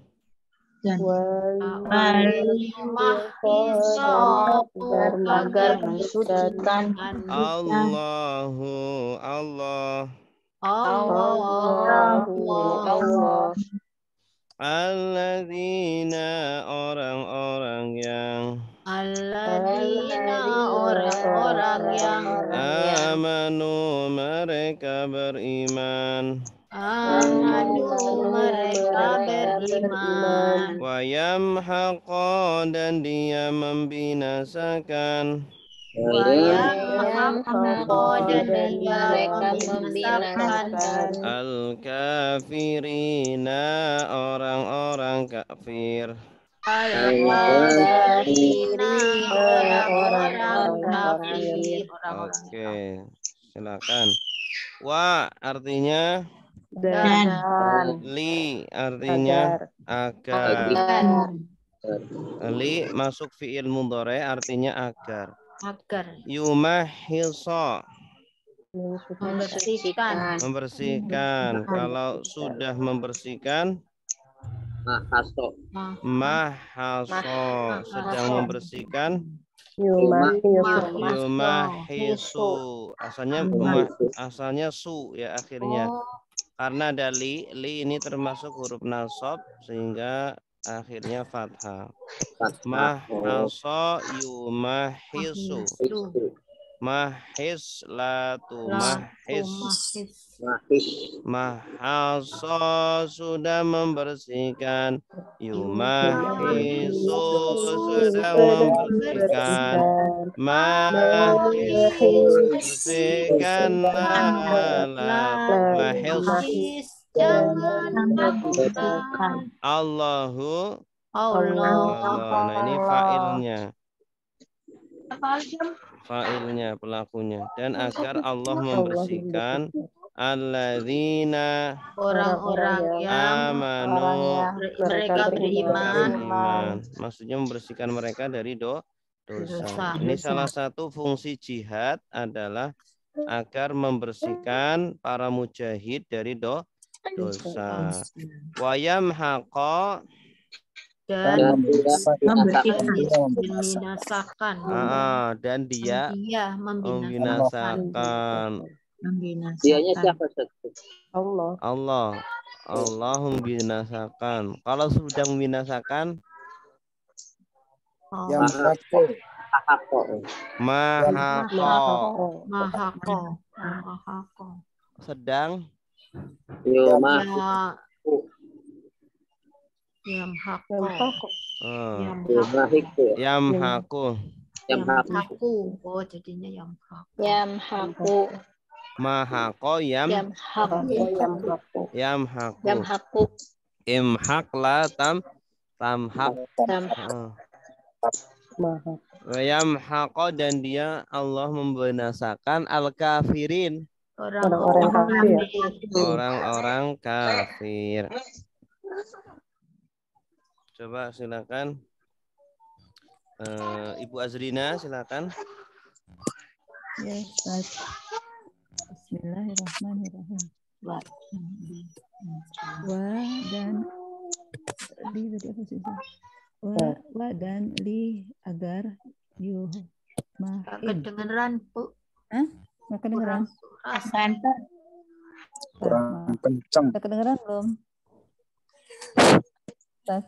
Waliyumahhisa agar mensucikan Allahu Allah Allah Allah alladzina orang-orang yang alladzina orang-orang yang amanu mereka beriman amanu mereka beriman wa yamhaqa dan dia membinasakan wa yamhaqa dan dia membinasakan al-kafirina orang-orang kafir al-kafirina orang-orang kafir. Oke, silakan. Wa artinya Dan li artinya agar. Li masuk fi'il mudhari artinya agar. agar Yumahhisa membersihkan membersihkan. Kalau sudah membersihkan Mahaso. mahaso sedang membersihkan yumahisu asalnya ma, asalnya su ya akhirnya karena ada li li ini termasuk huruf nasab sehingga akhirnya fathah. Mahaso yumahisu mahis latu mahis mahaso sudah membersihkan yumahisu sudah membersihkan mahis bersihkanlah mahis jangan lakukan Allahu Allah. Allah. Nah ini fa'ilnya fa'ilnya pelakunya dan agar Allah membersihkan alladzina Orang-orang yang amanu mereka beriman beriman. Maksudnya membersihkan mereka dari do, dosa. Dosa. Ini salah satu fungsi jihad adalah agar membersihkan para mujahid dari do, dosa. Wayam haqa dan Membinasakan. membinasakan ah, dan dia dia membinasakan. Dianya Membinasakan. siapa Ustaz? Allah Allah membinasakan. Kalau sudah membinasakan Oh, Yamhaqu. mahaqo mahako mahako sedang Yuma. ya yamhako eh, Yumahiku. yamhaqu yamhaku oh jadinya yamhaku Yamhaku. mahaqo yam Yamhaku. yamhaqu Yamhaku. imhaq la tam tamhaq Yamhaku. eh. Yamhaqo dan dia Allah membinasakan al-kafirin orang-orang kafir orang-orang kafir. Coba silakan uh, Ibu Azrina silakan. Ya, Ustaz. Bismillahirrahmanirrahim. Wa dan li tadi apa sih? Wa, wa dan li agar yuh mahim. kedengeran Bu Hah? Nggak kedengeran? rasa Kurang kencang. Udah kedengeran belum? Ustaz.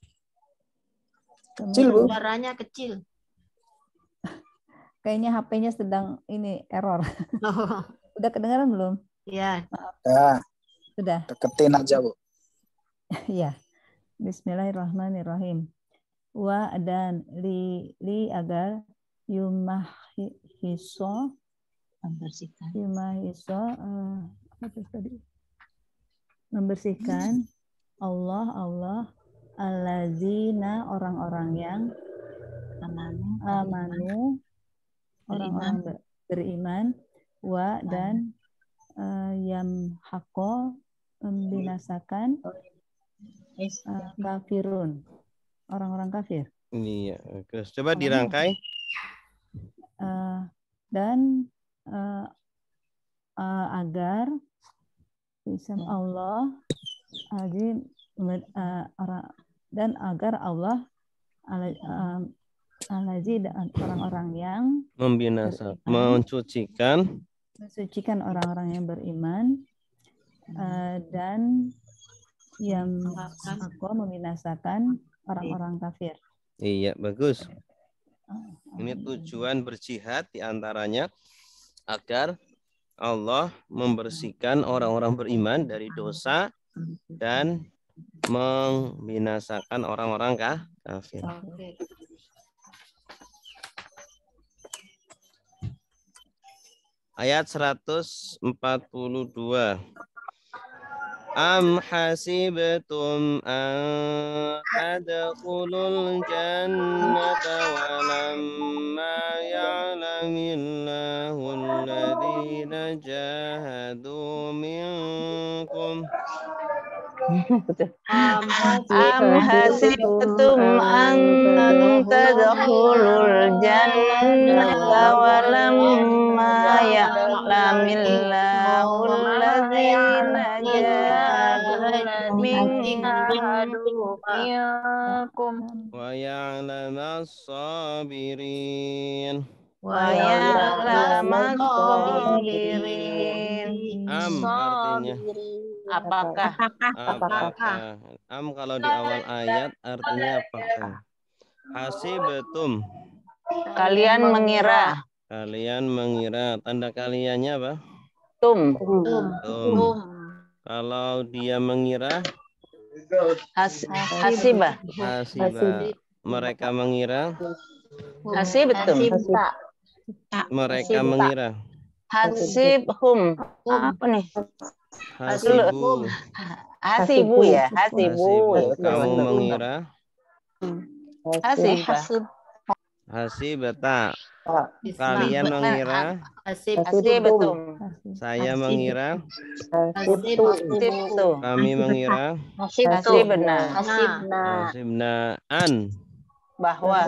Kecil, Bu. suaranya kecil. Kayaknya H P-nya sedang ini error. Oh, Udah kedengeran belum? ya Ya, Sudah. deketin aja, Bu. Ya. Bismillahirrahmanirrahim. Wa dan li li agar yumahiso Membersihkan. Bimahiso, uh, apa tadi? Membersihkan Allah Allah allazina orang-orang yang Amanu. amanu orang-orang ber- beriman wa dan uh, yang hako membinasakan uh, kafirun orang-orang kafir. Iya, terus coba dirangkai. Uh, dan uh, uh, agar bisa Allah azim uh, orang dan agar Allah uh, alazi dan orang-orang yang Membinasakan, beriman, mensucikan mensucikan orang-orang yang beriman uh, dan yang aku membinasakan orang-orang kafir. Iya, bagus. Ini tujuan berjihad diantaranya agar Allah membersihkan orang-orang beriman dari dosa dan membinasakan orang-orang kafir. Ayat seratus empat puluh dua. Am hasibtum an tadkhulul jannata wa lamma ya'lamillahu alladhina jahadu minkum. Am hasibtum an tadkhulul jannata wa lamma ya'lamillahu alladhina jahadu minkum Wa ya'lamas sabirin. wa ya'lamas sabirin. Am artinya Apakah? apakah? Am kalau di awal ayat artinya apakah? Hasibtum. Kalian mengira. Kalian mengira. Tanda kaliannya apa? Tum. Tum. Kalau dia mengira. Has, hasibah. Hasibah. Mereka mengira. Hasibtum. Mereka mengira. Hasibhum. Apa nih? Hasibu. Hasibu ya, hasibu. Hasibu. Kamu mengira. Hasibah. Hasibata. Kalian mengira. Hasibtum. Saya mengira. Hasibtum. Kami mengira. Hasibna. Hasibna an. Bahwa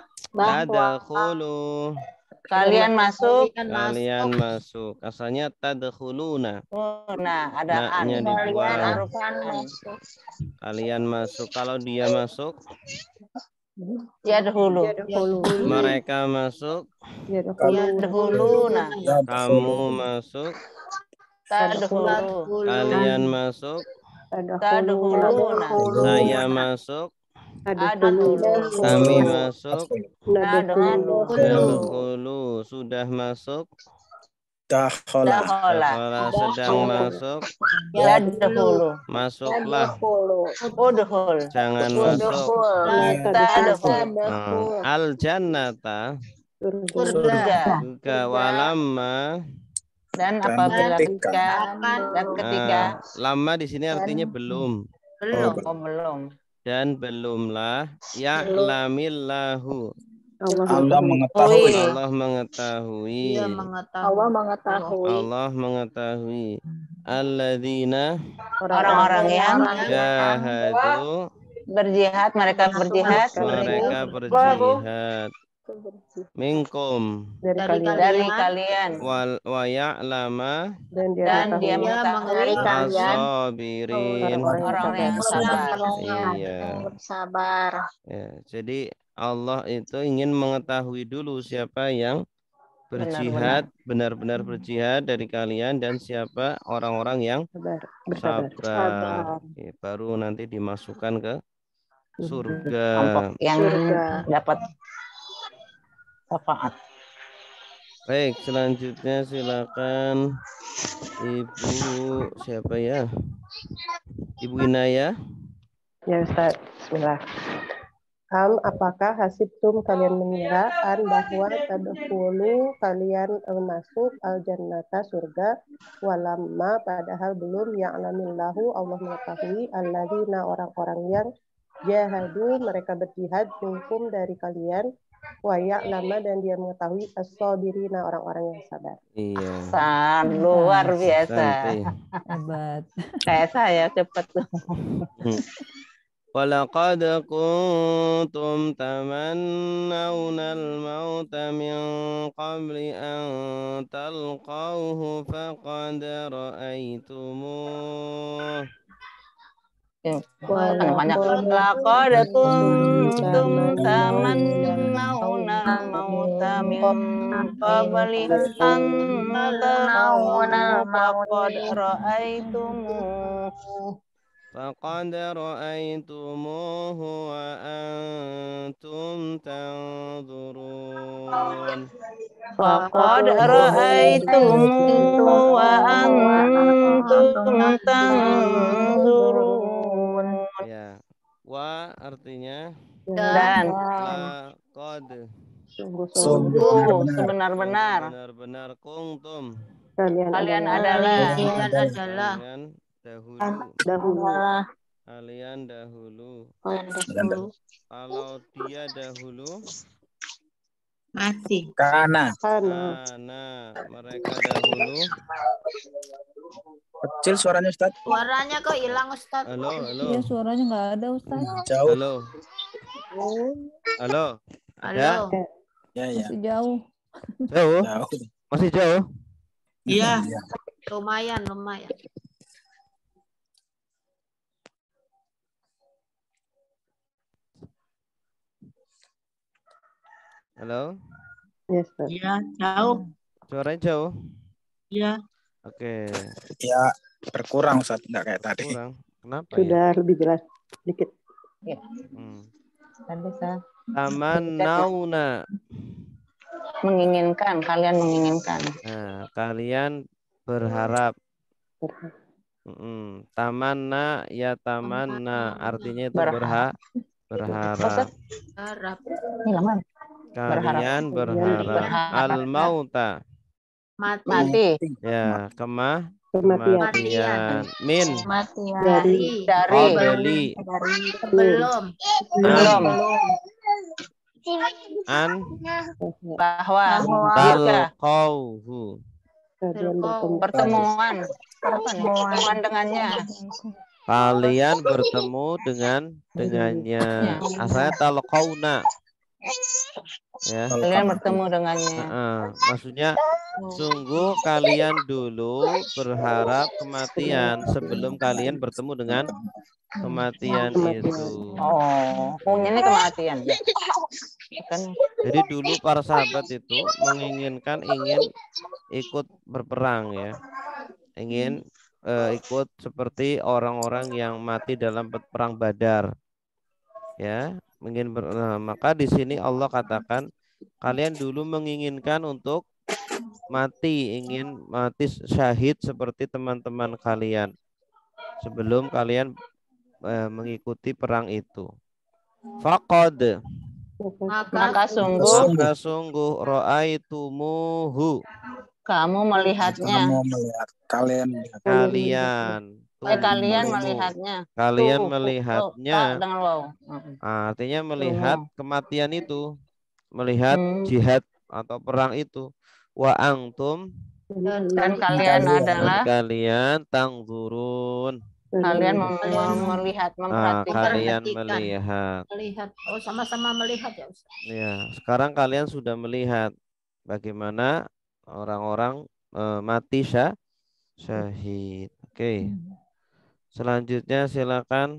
Tadkhulu. kalian masuk. Kalian masuk. Asalnya tadkhuluna. Oh, nah, ada an. Naknya dibuang. Huruf an. Kalian masuk. Kalau dia masuk. Ya dahulu. Mereka masuk. Ya dahulu. Nah, Kamu masuk. tadhulu. Kalian masuk. Tadhulu. Nah, Saya masuk. adhulu. Kami masuk. Tadhulu. Tadkhulu. Sudah masuk. Dakhala. Dakhala. Dakhala sedang masuk. Ya dahulu. Masuklah. Udhul. Jangan masuk. Tadhul. Al jannata. Surga. Juga walamma. Dan Dan apabila ketika. ketika dan ketika Nah, lama di sini artinya belum. belum, oh, belum. Dan belumlah ya'lamillahu. Allah mengetahui. Allah mengetahui. Allah mengetahui. Allah mengetahui. Alladzina Orang-orang yang jahadu. berjihad, mereka berjihad Mereka berjihad. Minkum. dari, dari kalian Wal wa ya'lama dan dia mengetahui kalian as-sabirin. orang-orang yang sabar. Iya. Sabar. Ya, jadi Allah itu ingin mengetahui dulu siapa yang berjihad, benar-benar berjihad dari kalian dan siapa orang-orang yang sabar. Ya, baru nanti dimasukkan ke surga. Kelompok yang dapat syafaat. Baik, selanjutnya silakan Ibu siapa ya? Ibu Inaya. Ya Ustaz, bismillah. Am apakah hasibtum kalian mengira an bahwa tadkhulu kalian masuk al jannata surga walamma padahal belum ya'lamillahu Allah mengetahui alladzina orang-orang yang jahadu mereka berjihad minkum dari kalian wa ya'lama dan dia mengetahui as-sabirina orang-orang yang sabar. Iya. San, luar biasa. Hebat. Kayak saya cepet tuh. Walaqad kuntum tamannawna al-maut min qabli an talqawhu faqad ra'aitumuh. Laqad kuntum tamannawna al-mauta min qabli an talqawhu faqad ra'aitumuh. فقد رأيتموه وأنتم تنظرون فقد رأيتموه وأنتم تنظرون. Ya, wa artinya dan laqad sungguh sebenar-benar benar-benar kuntum kalian, kalian adalah Kalian adalah kalian dahulu dahulu kalian dahulu kalian dahulu. Kalau dia dahulu Masih. Kana. Kana mereka dahulu. Kecil suaranya Ustaz. Suaranya kok hilang Ustaz. Halo, halo. Iya, suaranya nggak ada Ustaz. Jauh. Halo. Halo. Halo. Ada? Ya, ya. Masih jauh. Jauh? Jauh. Masih jauh? Iya. Lumayan, lumayan. Halo? Yes, Iya, jauh. Suaranya jauh? Iya. Oke. Ya, berkurang Ustaz, enggak kayak tadi. Kurang. Kenapa sudah ya? lebih jelas dikit. Ya. Hmm. Dan bisa Tamannauna. menginginkan, kalian menginginkan. Nah, kalian berharap. Mm-mm. Tamanna ya tamanna artinya itu berha berharap. Harap. Ini lama. Kalian berharap, Berharap. al-mauta. Mati. Mati. Ya, kemah Kematian. kematian. Min Matian. Dari Dari qabli Belum. belum an bahwa talqauhu. kalian bertemu. pertemuan apa nih? Pertemuan dengannya. Kalian bertemu dengan dengannya. Asalnya talqauna. Ya. Kalian bertemu dengannya. Uh, maksudnya sungguh kalian dulu berharap kematian sebelum kalian bertemu dengan kematian itu. Oh, maunya kematian. Kan. Jadi dulu para sahabat itu menginginkan ingin ikut berperang ya, ingin uh, ikut seperti orang-orang yang mati dalam perang Badar, ya, ingin ber, nah, maka di sini Allah katakan kalian dulu menginginkan untuk mati, ingin mati syahid seperti teman-teman kalian sebelum kalian uh, mengikuti perang itu. Faqad Maka sungguh maka sungguh ra'aitumuhu kamu melihatnya. Kamu melihat kalian melihat. Kalian Eh, kalian melihatnya. Kalian Tuh, melihatnya. tuh, dengan wow. Artinya melihat kematian itu, melihat Hmm. jihad atau perang itu. Wa antum Dan kalian adalah kalian tangzurun. kalian mem mem melihat, Ah, memperhatikan. kalian Memperhatikan. melihat. Melihat. Oh, sama-sama melihat ya Ustaz. Ya, sekarang kalian sudah melihat bagaimana orang-orang eh, mati syah, syahid. Oke. Okay. Selanjutnya silakan.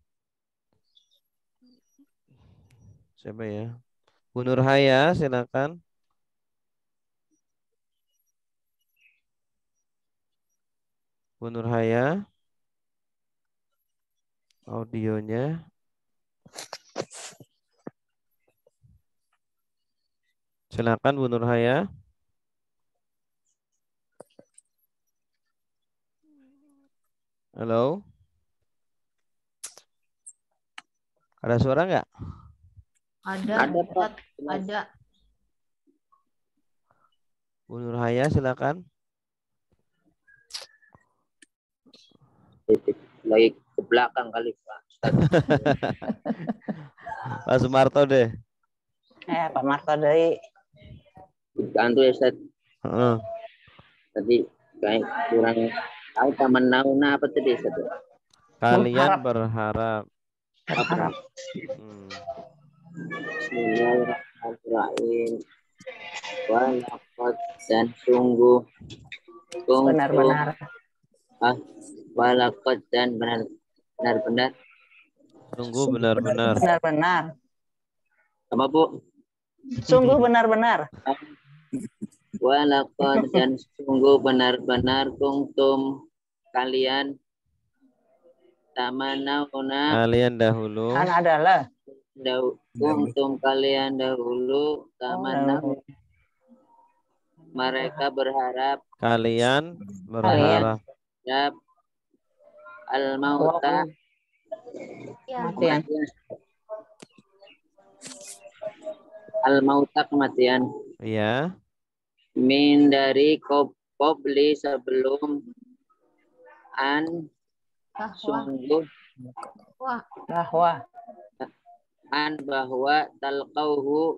Siapa ya? Bu Nurhaya, silakan. Bu Nurhaya. Audionya. Silakan Bu Nurhaya. Halo. Ada suara nggak? Ada, Ada, Pak. Ustaz. Ada. Bu Nurhaya silakan. Lagi ke belakang kali Pak. Pak Sumarto deh. Eh, Pak Marto dari Bantu ya Ustaz. Heeh. Tadi kayak kurang tahu taman nauna apa tadi Ustaz? Kalian berharap. Apa? Hmm. Bismillahirrahmanirrahim. Walaqad dan sungguh sungguh benar-benar. ah walaqad dan benar benar-benar Sungguh benar-benar. Benar-benar. apa Bu? Sungguh benar-benar. Walaqad dan sungguh benar-benar kuntum kalian tamanauna Kalian dahulu. Kan adalah dahu kuntum kalian dahulu tamanauna mereka berharap Kalian berharap. ya al mauta kematian. Al mauta kematian. Iya. Min dari qabli sebelum an sungguh Wah, bahwa an bahwa talqauhu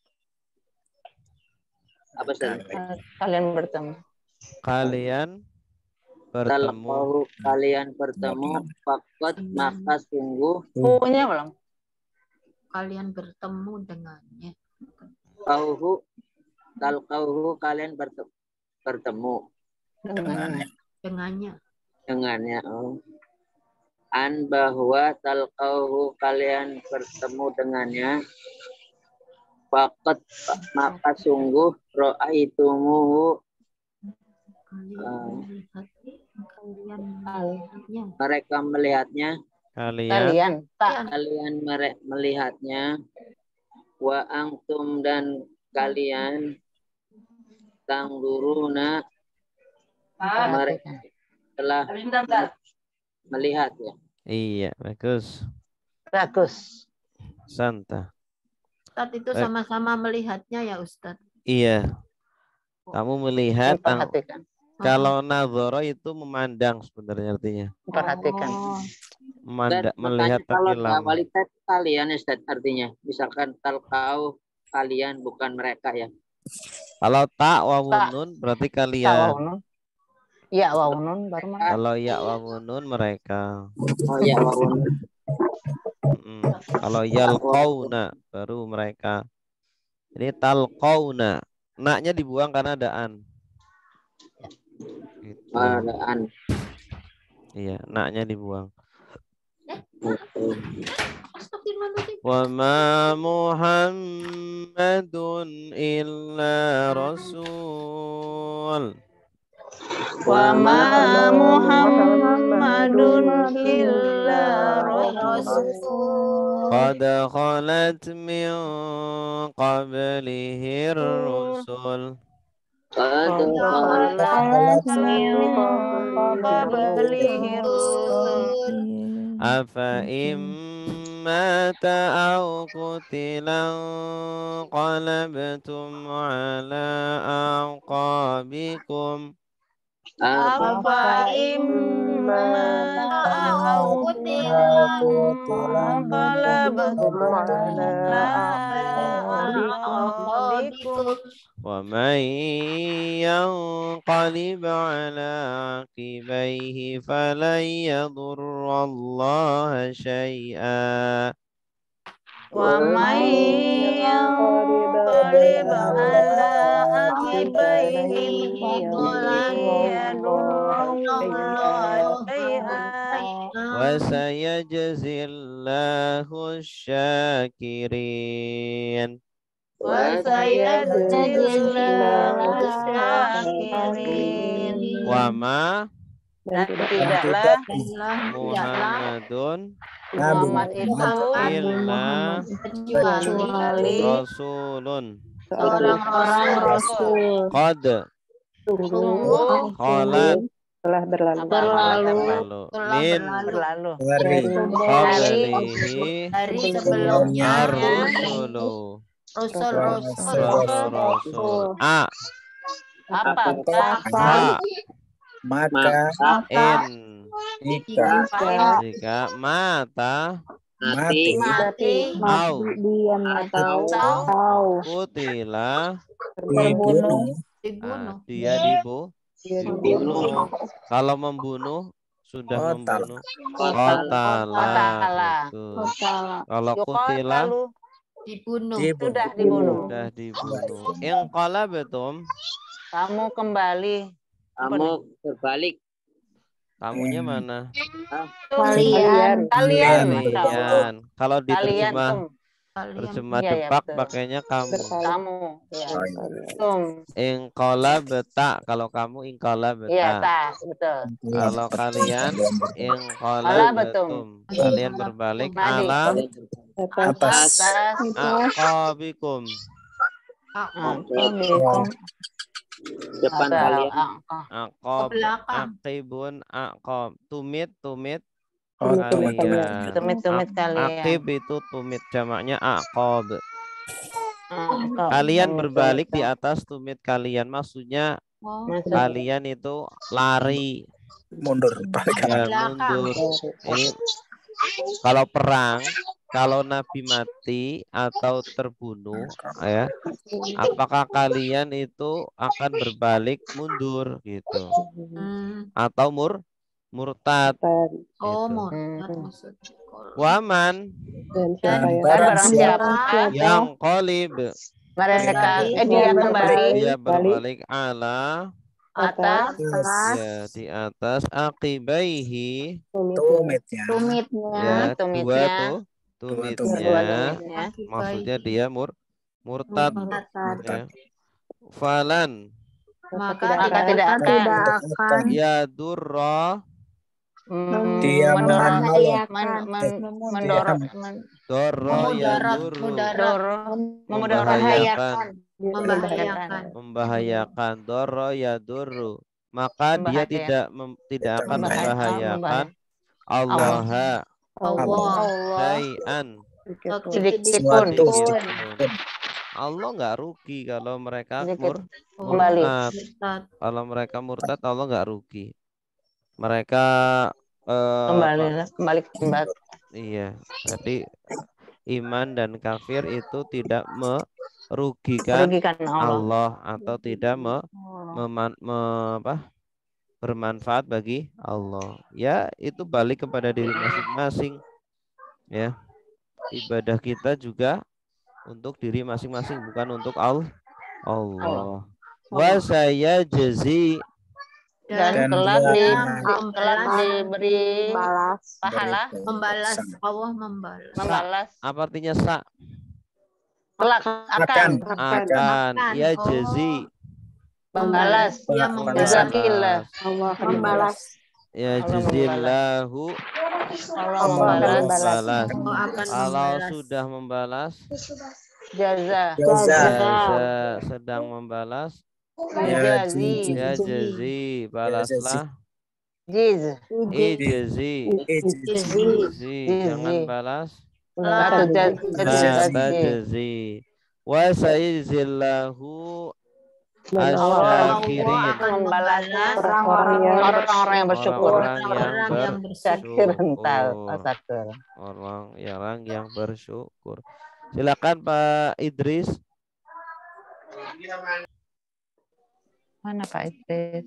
apa sih? kalian bertemu. Kalian bertemu. Talqauhu kalian bertemu faqad maka sungguh Punya belum? kalian bertemu dengannya. Talqauhu talqauhu kalian bertemu bertemu Dengannya. Dengannya. dengannya oh. An bahwa talqauhu kalian bertemu dengannya faqad maka sungguh ra'aitumuhu Kalian melihat kalian melihatnya. mereka melihatnya Kalian. Kalian tak kalian mere- melihatnya wa angtum dan kalian tangduruna mereka telah melihat ya. Iya, bagus. bagus. Santa. Ustadz itu Eh. sama-sama melihatnya ya Ustadz. Iya. Kamu melihat tang- Perhatikan. kalau nazara itu memandang sebenarnya artinya. Perhatikan. Oh, Memanda- Dan melihat makanya kalau tapi lama. kualitas kalian Ustaz artinya misalkan talqau kalian bukan mereka ya. Kalau tak Tak. wawunun berarti Tak kalian. wawunun. Ya wawunun baru mana? Kalau ya wawunun mereka. Oh ya wawun. Mm. Kalau yalqauna baru mereka. Ini talqauna. Naknya dibuang karena ada an. Gitu. Adaan. Iya, naknya dibuang. astagfirullahaladzim. Wa ma Muhammadun illa rasul. Wa ma Muhammadun illa rasul. Qad khalat min qablihi ar-rusul. Qad Qalat min qablihi rusul. Afa immata aw qutilan qalabtum ala aqabikum. Apa imma qutilan qalabtum ala aqabikum. Wa man yanqalib ala aqibaihi falan yadurrallaha syai'a. Wa may yanqalib ala aqibaihi falan yadurrallaha syai'an. Wa sayajzillahu syakirin. Wa sayajzillahu syakirin. Wa ma Dan tidaklah Muhammadun Muhammad itu illa kecuali rasulun orang-orang rasul. qad Sungguh khalat telah berlalu. Berlalu. Telah Min berlalu. Berlalu. Dari qablihi Dari sebelumnya ar-rusulu. Rasul Rasul Rasul-rasul. A. Apa? Ha. maka In. jika Jika mata Mati. Mati. au Diam Atau kutila dibunuh dibunuh. ah, dia dibu dibunuh. Kalau membunuh sudah Kotal. membunuh kotala. Kotala. Betul. Kalau kutila Yuqatalu. Dibunuh. dibunuh Sudah dibunuh. sudah dibunuh. Ingqala betum Kamu kembali. Kamu berbalik. kamunya Hmm. mana? kalian. Kalian. Masya Allah. Kalian. Kalau Kalian. diterjemah Tum. Kalian terjemah Iya, iya, Depak betul. pakainya kamu. Kamu. Ya. Oh, iya. Tum. Ingqala beta. Kalau kamu ingqala Iya, beta. tas. Betul. Kalau kalian ingqala Ala betum. betum. Kalian berbalik Madi. ala atas Atas. aqabikum. Assalamualaikum. Depan kalian. Aqab Ke belakang. aqibun aqab. Tumit tumit oh, kalian. Tumit-tumit kalian. Aqib itu tumit jamaknya aqab. Aqab. Kalian Tumit, berbalik tumit. di atas tumit kalian. Maksudnya Oh, Masuk. kalian itu lari mundur balik ya belakang. mundur. Ini kalau perang, kalau Nabi mati atau terbunuh ya, apakah kalian itu akan berbalik mundur gitu Hmm. atau mur murtad Oh, gitu. murtad maksudnya. Waman Dan Dan siapa yang barang siapa yang kolib mereka eh, dia kembali dia berbalik ala atas ya di atas akibaihi tumitnya ya dua tumitnya. tuh Dua tumitnya tumitnya. maksudnya dia mur murtad ya. Falan Maka Maka tidak akan ya durra mm, Dia mendorong menolong. men- men- Dia mendorong men- dorro ya Mudarat, durru mudarat, dorong membahayakan membahayakan. membahayakan dorro ya durru maka dia Membahayakan. tidak mem- tidak akan Membahaya- membahayakan membahaya- Allah Allah. syai'an sedikit pun Suatu. sedikitpun. Allah nggak rugi kalau mereka Sedikit. mur Kembali. murtad. Murtad. Kalau mereka murtad Allah nggak rugi. Mereka eh, kembali apa- kembali kembali iya. Jadi iman dan kafir itu tidak merugikan merugikan Allah. Allah atau tidak me, meman- me- apa, bermanfaat bagi Allah. Ya, itu balik kepada diri masing-masing. Ya. Ibadah kita juga untuk diri masing-masing, bukan untuk Allah. Allah. Wa saya jazi Dan Dan telah dia di, membalas. telah diberi pahala Membalas. Allah membalas. membalas apa artinya sa? kelak akan akan Akan Akan. ya Oh. jazi. membalas Dia membalas. Jazakillah. Allah akan membalas Ya Allah jazillahu Allah membalas. membalas membalas. Allah akan Kalau membalas. sudah membalas, jaza jaza jaza sedang membalas, ya jazi ya jazi balaslah, jiz ijazi, jazi jangan balas, atau la jazi tajazi. Wa sayzillahu Allah asyakirin. akan membalasnya orang-orang yang orang-orang yang bersyukur Orang-orang yang Orang yang syakir ental bersyukur. syukur Orang yang yang bersyukur. Silakan Pak Idris. mana Pak Idris?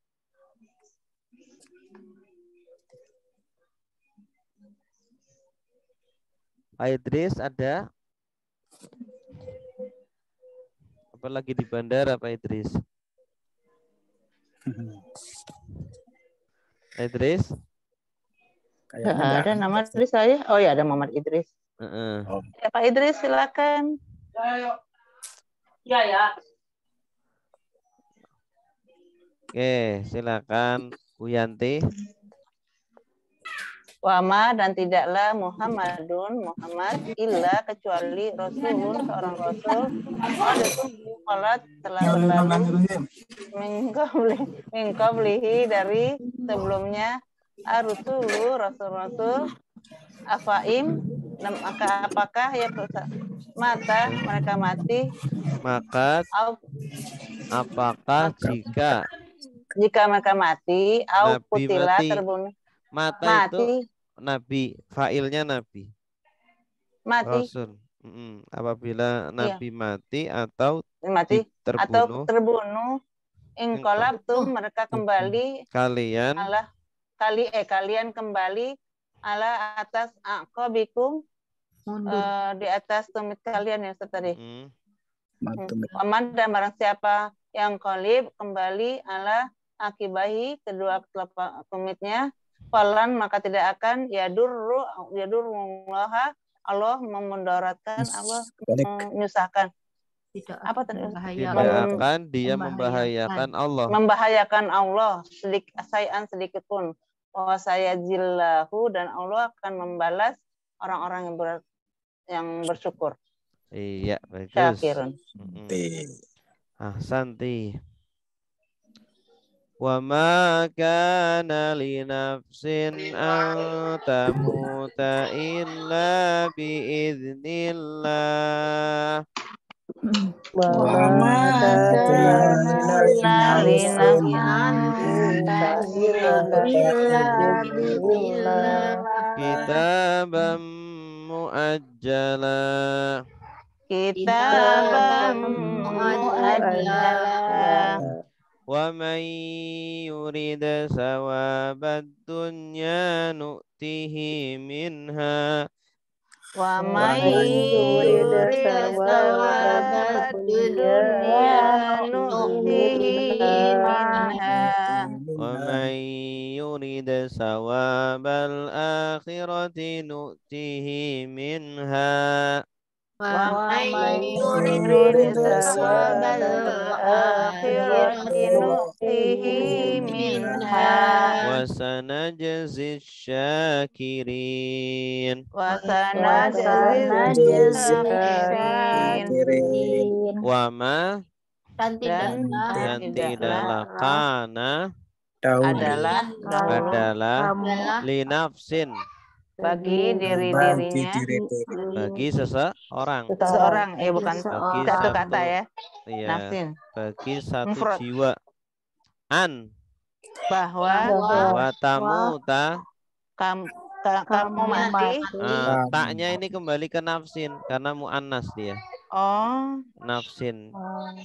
Pak Idris ada? Apa lagi di bandara Pak Idris? Pak Idris? kayaknya Nggak nggak ada nama Idris saya. Oh ya ada Muhammad Idris. Heeh. Ya Pak Idris silakan. Ya ya. Oke, silakan Bu Yanti. Wama dan tidaklah Muhammadun Muhammad illa kecuali Rasulun seorang Rasul ada sholat telah berlalu mingkobli mingkoblihi dari sebelumnya ar-rusulu rasul-rasul afaim, maka apakah ya mata mereka mati, Maka au apakah jika jika mereka mati, au Nabi kutila mati. terbunuh Mata itu mati Nabi, failnya Nabi. mati Rasul. Mm-mm. Apabila Iya. Nabi mati atau mati di- terbunuh, atau terbunuh, ingkolab tuh mereka kembali kalian ala kali eh kalian kembali ala atas aqabikum, Mundur. eh, di atas tumit kalian ya tadi. mm, Aman dan barang siapa yang kolib kembali ala akibahi kedua telapak tumitnya, falan maka tidak akan yadurru yadurrullaha, Allah memudaratkan, Allah menyusahkan. Tidak Apa tadi? membahayakan. tidak akan dia Membahayakan. membahayakan Allah. Membahayakan Allah sedikit sayan sedikit pun. Bahwa saya jillahu, dan Allah akan membalas orang-orang yang ber, yang bersyukur. Iya, bagus. Syakirun. Mm-mm. Ahsanti. Wa ma kana li nafsin an tamuta illa bi idznillah. Wa Wa ma ma kana kana li li nafsin illa biiznillah. Kitaban muajjala. Kitaban muajjala. Wa man yurid sawabad dunya nu'tihi minha. Wa man may yurid yurid sawabad sawabad dunya dunya nu'tihi nu'tihi minha. Wa man yurid sawabal akhirati nu'tihi minha. Wa Wa may yurid yurid sawabal akhirati nu'tihi minha. Wa sanajzi syakirin. Wa sanajzil syakirin. Wa ma dan Dan tidaklah dan tidaklah kana adalah dahulu adalah adalah li nafsin bagi diri-dirinya bagi seseorang. seorang, eh bukan Bagi satu satu, kata ya, iya, nafsin, bagi satu Mufrad. jiwa. An bahwa wa tamuta. kamu kamu mati. Uh, taknya ini kembali ke nafsin karena muannas dia. Oh, Nafsin. oh.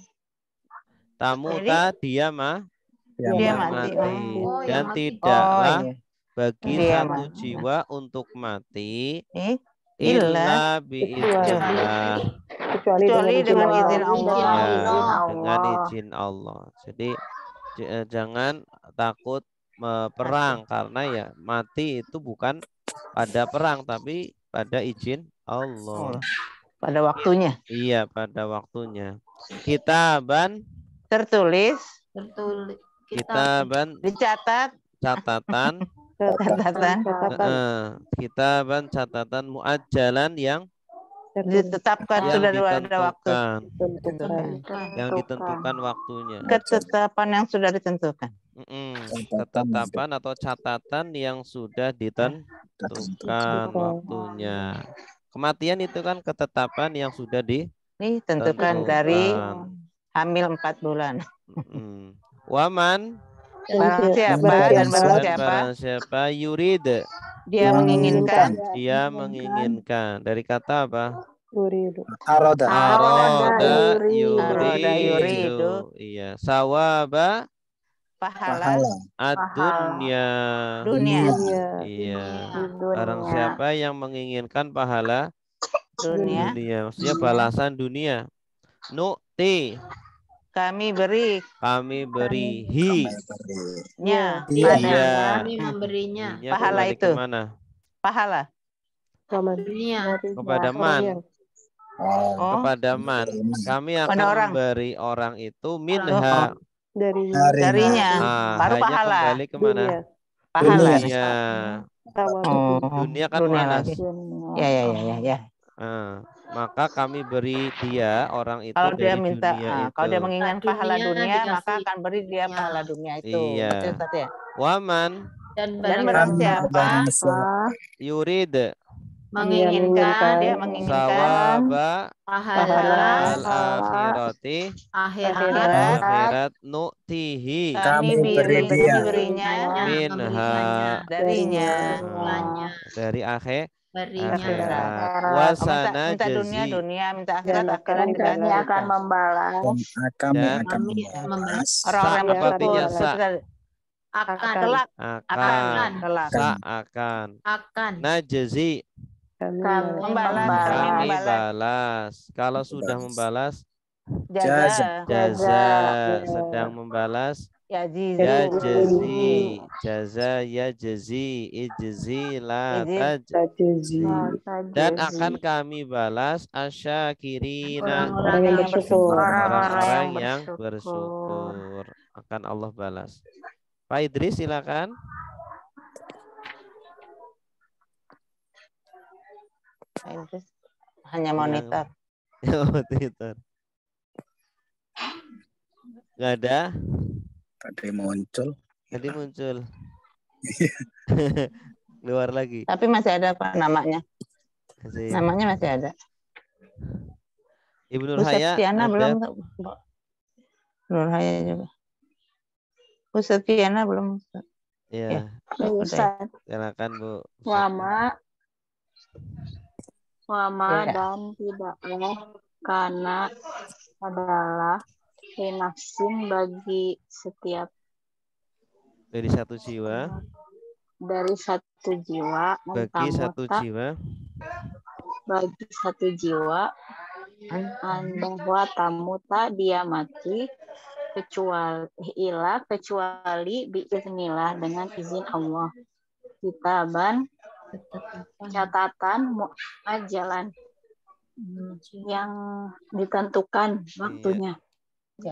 Tamuta dia mah Dia yang mati. mati. Oh, Dan yang mati. tidaklah Oh, iya. bagi Dia satu mati. jiwa untuk mati Eh, illa biiznillah, Kecuali, kecuali dengan izin Allah. ya, Allah. dengan izin Allah. Jadi j- jangan takut me- perang karena ya mati itu bukan pada perang tapi pada izin Allah. Pada waktunya. Iya, pada waktunya. Kitaban Tertulis, tertulis kitaban dicatat, catatan catatan, eh, kitaban catatan muajjalan yang ditetapkan yang sudah ada waktu. ditentukan, yang ditentukan waktunya. Ketetapan yang sudah ditentukan. Mm-mm. Ketetapan atau catatan yang sudah ditentukan waktunya. Kematian itu kan ketetapan yang sudah Ini tentukan dari hamil empat bulan. Mm. Waman Barang siapa dan barang dan siapa barang siapa yurid dia menginginkan, dia menginginkan. Dari kata apa? Yuridu. Aroda. Aroda Aroda yuridu. yuridu. Iya. Sawaba pahala ad-dunya. dunia. Iya. Barang siapa yang menginginkan pahala Dunia. dunia, maksudnya balasan dunia. Nu'ti, Kami beri kami beri hi nya iya kami memberinya Hinya pahala kembali itu. kemana? pahala dunia Kepada man. Oh, Kepada man. Kami akan Pada orang. memberi orang itu minha. Dari darinya Ah, baru hanya pahala. kembali kemana? dunia. Pahala. Dunia. Oh, Dunia kan dunia panas. lagi. Ya ya ya ya ya. Ah, maka kami beri dia orang itu Kalau dia dari minta, dunia ah, itu. kalau dia menginginkan pahala Dunia dunia, maka dikasih akan beri dia dunia. pahala dunia itu. Iya. Itu Ustaz ya. Waman Dan Dan barang barang Kami siapa barang siapa yurid menginginkan dia menginginkan sawaba pahala al akhirati akhirat akhirat, akhirat nu'tihi kami kami beri beri dia berinya minha memberikannya darinya. memberikannya dari akhir berinya akhirat Oh, minta, wasana minta dunia jazi dunia, minta akhirat Dan akhirat kami dibalas. akan membalas dan kami dan akan kami membalas membalas Orang-orang sa yang apa artinya bersyukur sa ketika akan kelak akan akan kelak sa akan akan najzi kami Kami membalas, kami membalas kami membalas balas kalau sudah membalas jaza jaza sedang membalas ya ya jizu jazi jaza ya jazi ijzi la Iji. tajzi saja dan akan kami balas asyakirina orang-orang yang yang bersyukur. orang-orang yang bersyukur akan Allah balas. Pak Idris silakan. Idris hanya monitor. Monitor. Nggak ada. tadi muncul Tadi muncul. Keluar lagi. Tapi masih ada Pak namanya. Masih. Namanya masih ada. Ibu Ustaz Nurhaya Kiana ada. belum. Nurhaya juga. Ustaz Kiana belum. Ya. Ustaz. Silakan Bu. Wama Wama Ya. dan tidaklah karena adalah linafsin bagi setiap Dari satu jiwa. dari satu jiwa Bagi satu mentah-mentah jiwa. bagi satu jiwa an bahwa tamu tak dia mati kecuali ilah kecuali biiznillah dengan izin Allah kitaban catatan muajalan yang ditentukan waktunya. Ya.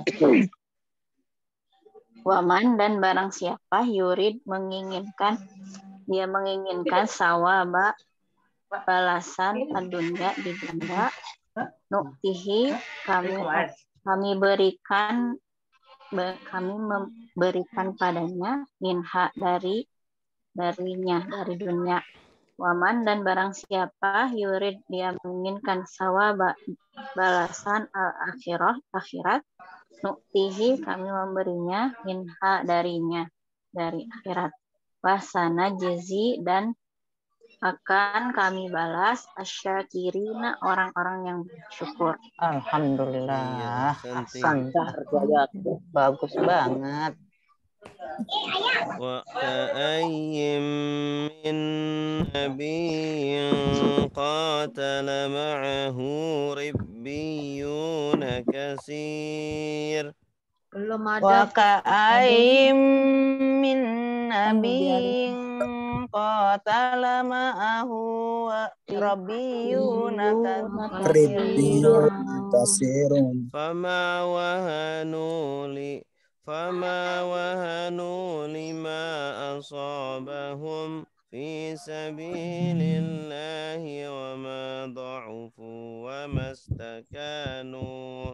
Waman dan barang siapa yurid menginginkan dia menginginkan sawaba balasan dunia di dunia nuktihi kami kami berikan kami memberikan padanya minha dari darinya dari dunia. Waman dan barang siapa yurid dia menginginkan sawaba balasan al akhirah akhirat nuktihi kami memberinya minha darinya dari akhirat wasana jazi dan akan kami balas asyakirina orang-orang yang bersyukur. Alhamdulillah. Iya, Hasan. Bagus banget. Wa ka'ayyim min nabiyyin qatala ma'ahu ribbiyuna katsir. belum Wa ada ka'aim min nabiyyin qatala ma'ahu rabbiyuna Ribbiyun kasirun Fama wahanu li fama wahanu lima asabahum fi sabilillahi wa ma dha'ufu wa mastakanu.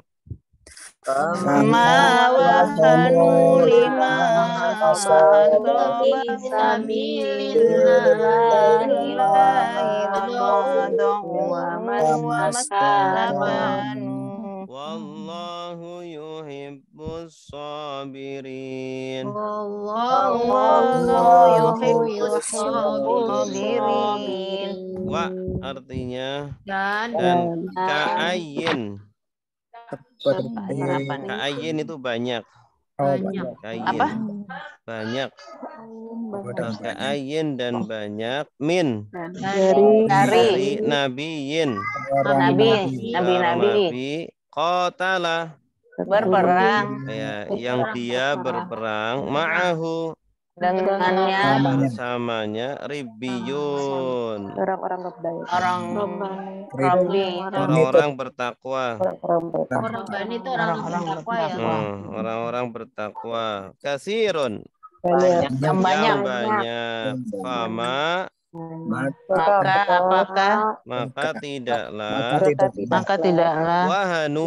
Ma wahanu lima asabahum wa mastakanu. Wallahu yuhibbus sabirin. Wallahu yuhibbus sabirin. Wa artinya dan dan ka'ayyin. Apa nih? Ka'ayyin itu banyak. banyak Ka'ayyin. Apa? Banyak. Ka'ayyin dan banyak min Dari dari nabiyin. nabi, nabi, nabi Nabi qatala berperang ya yang dia berperang ma'ahu dengannya bersamanya ribbiyun Orang-orang Rabbani. orang Rabbi, orang-orang bertakwa. orang bani itu orang-orang bertakwa ya. Hmm, orang-orang bertakwa. Kasirun Banyak. yang banyak. yang banyak. Fama Maka apakah Maka tidaklah Maka tidak maka tidaklah wahanu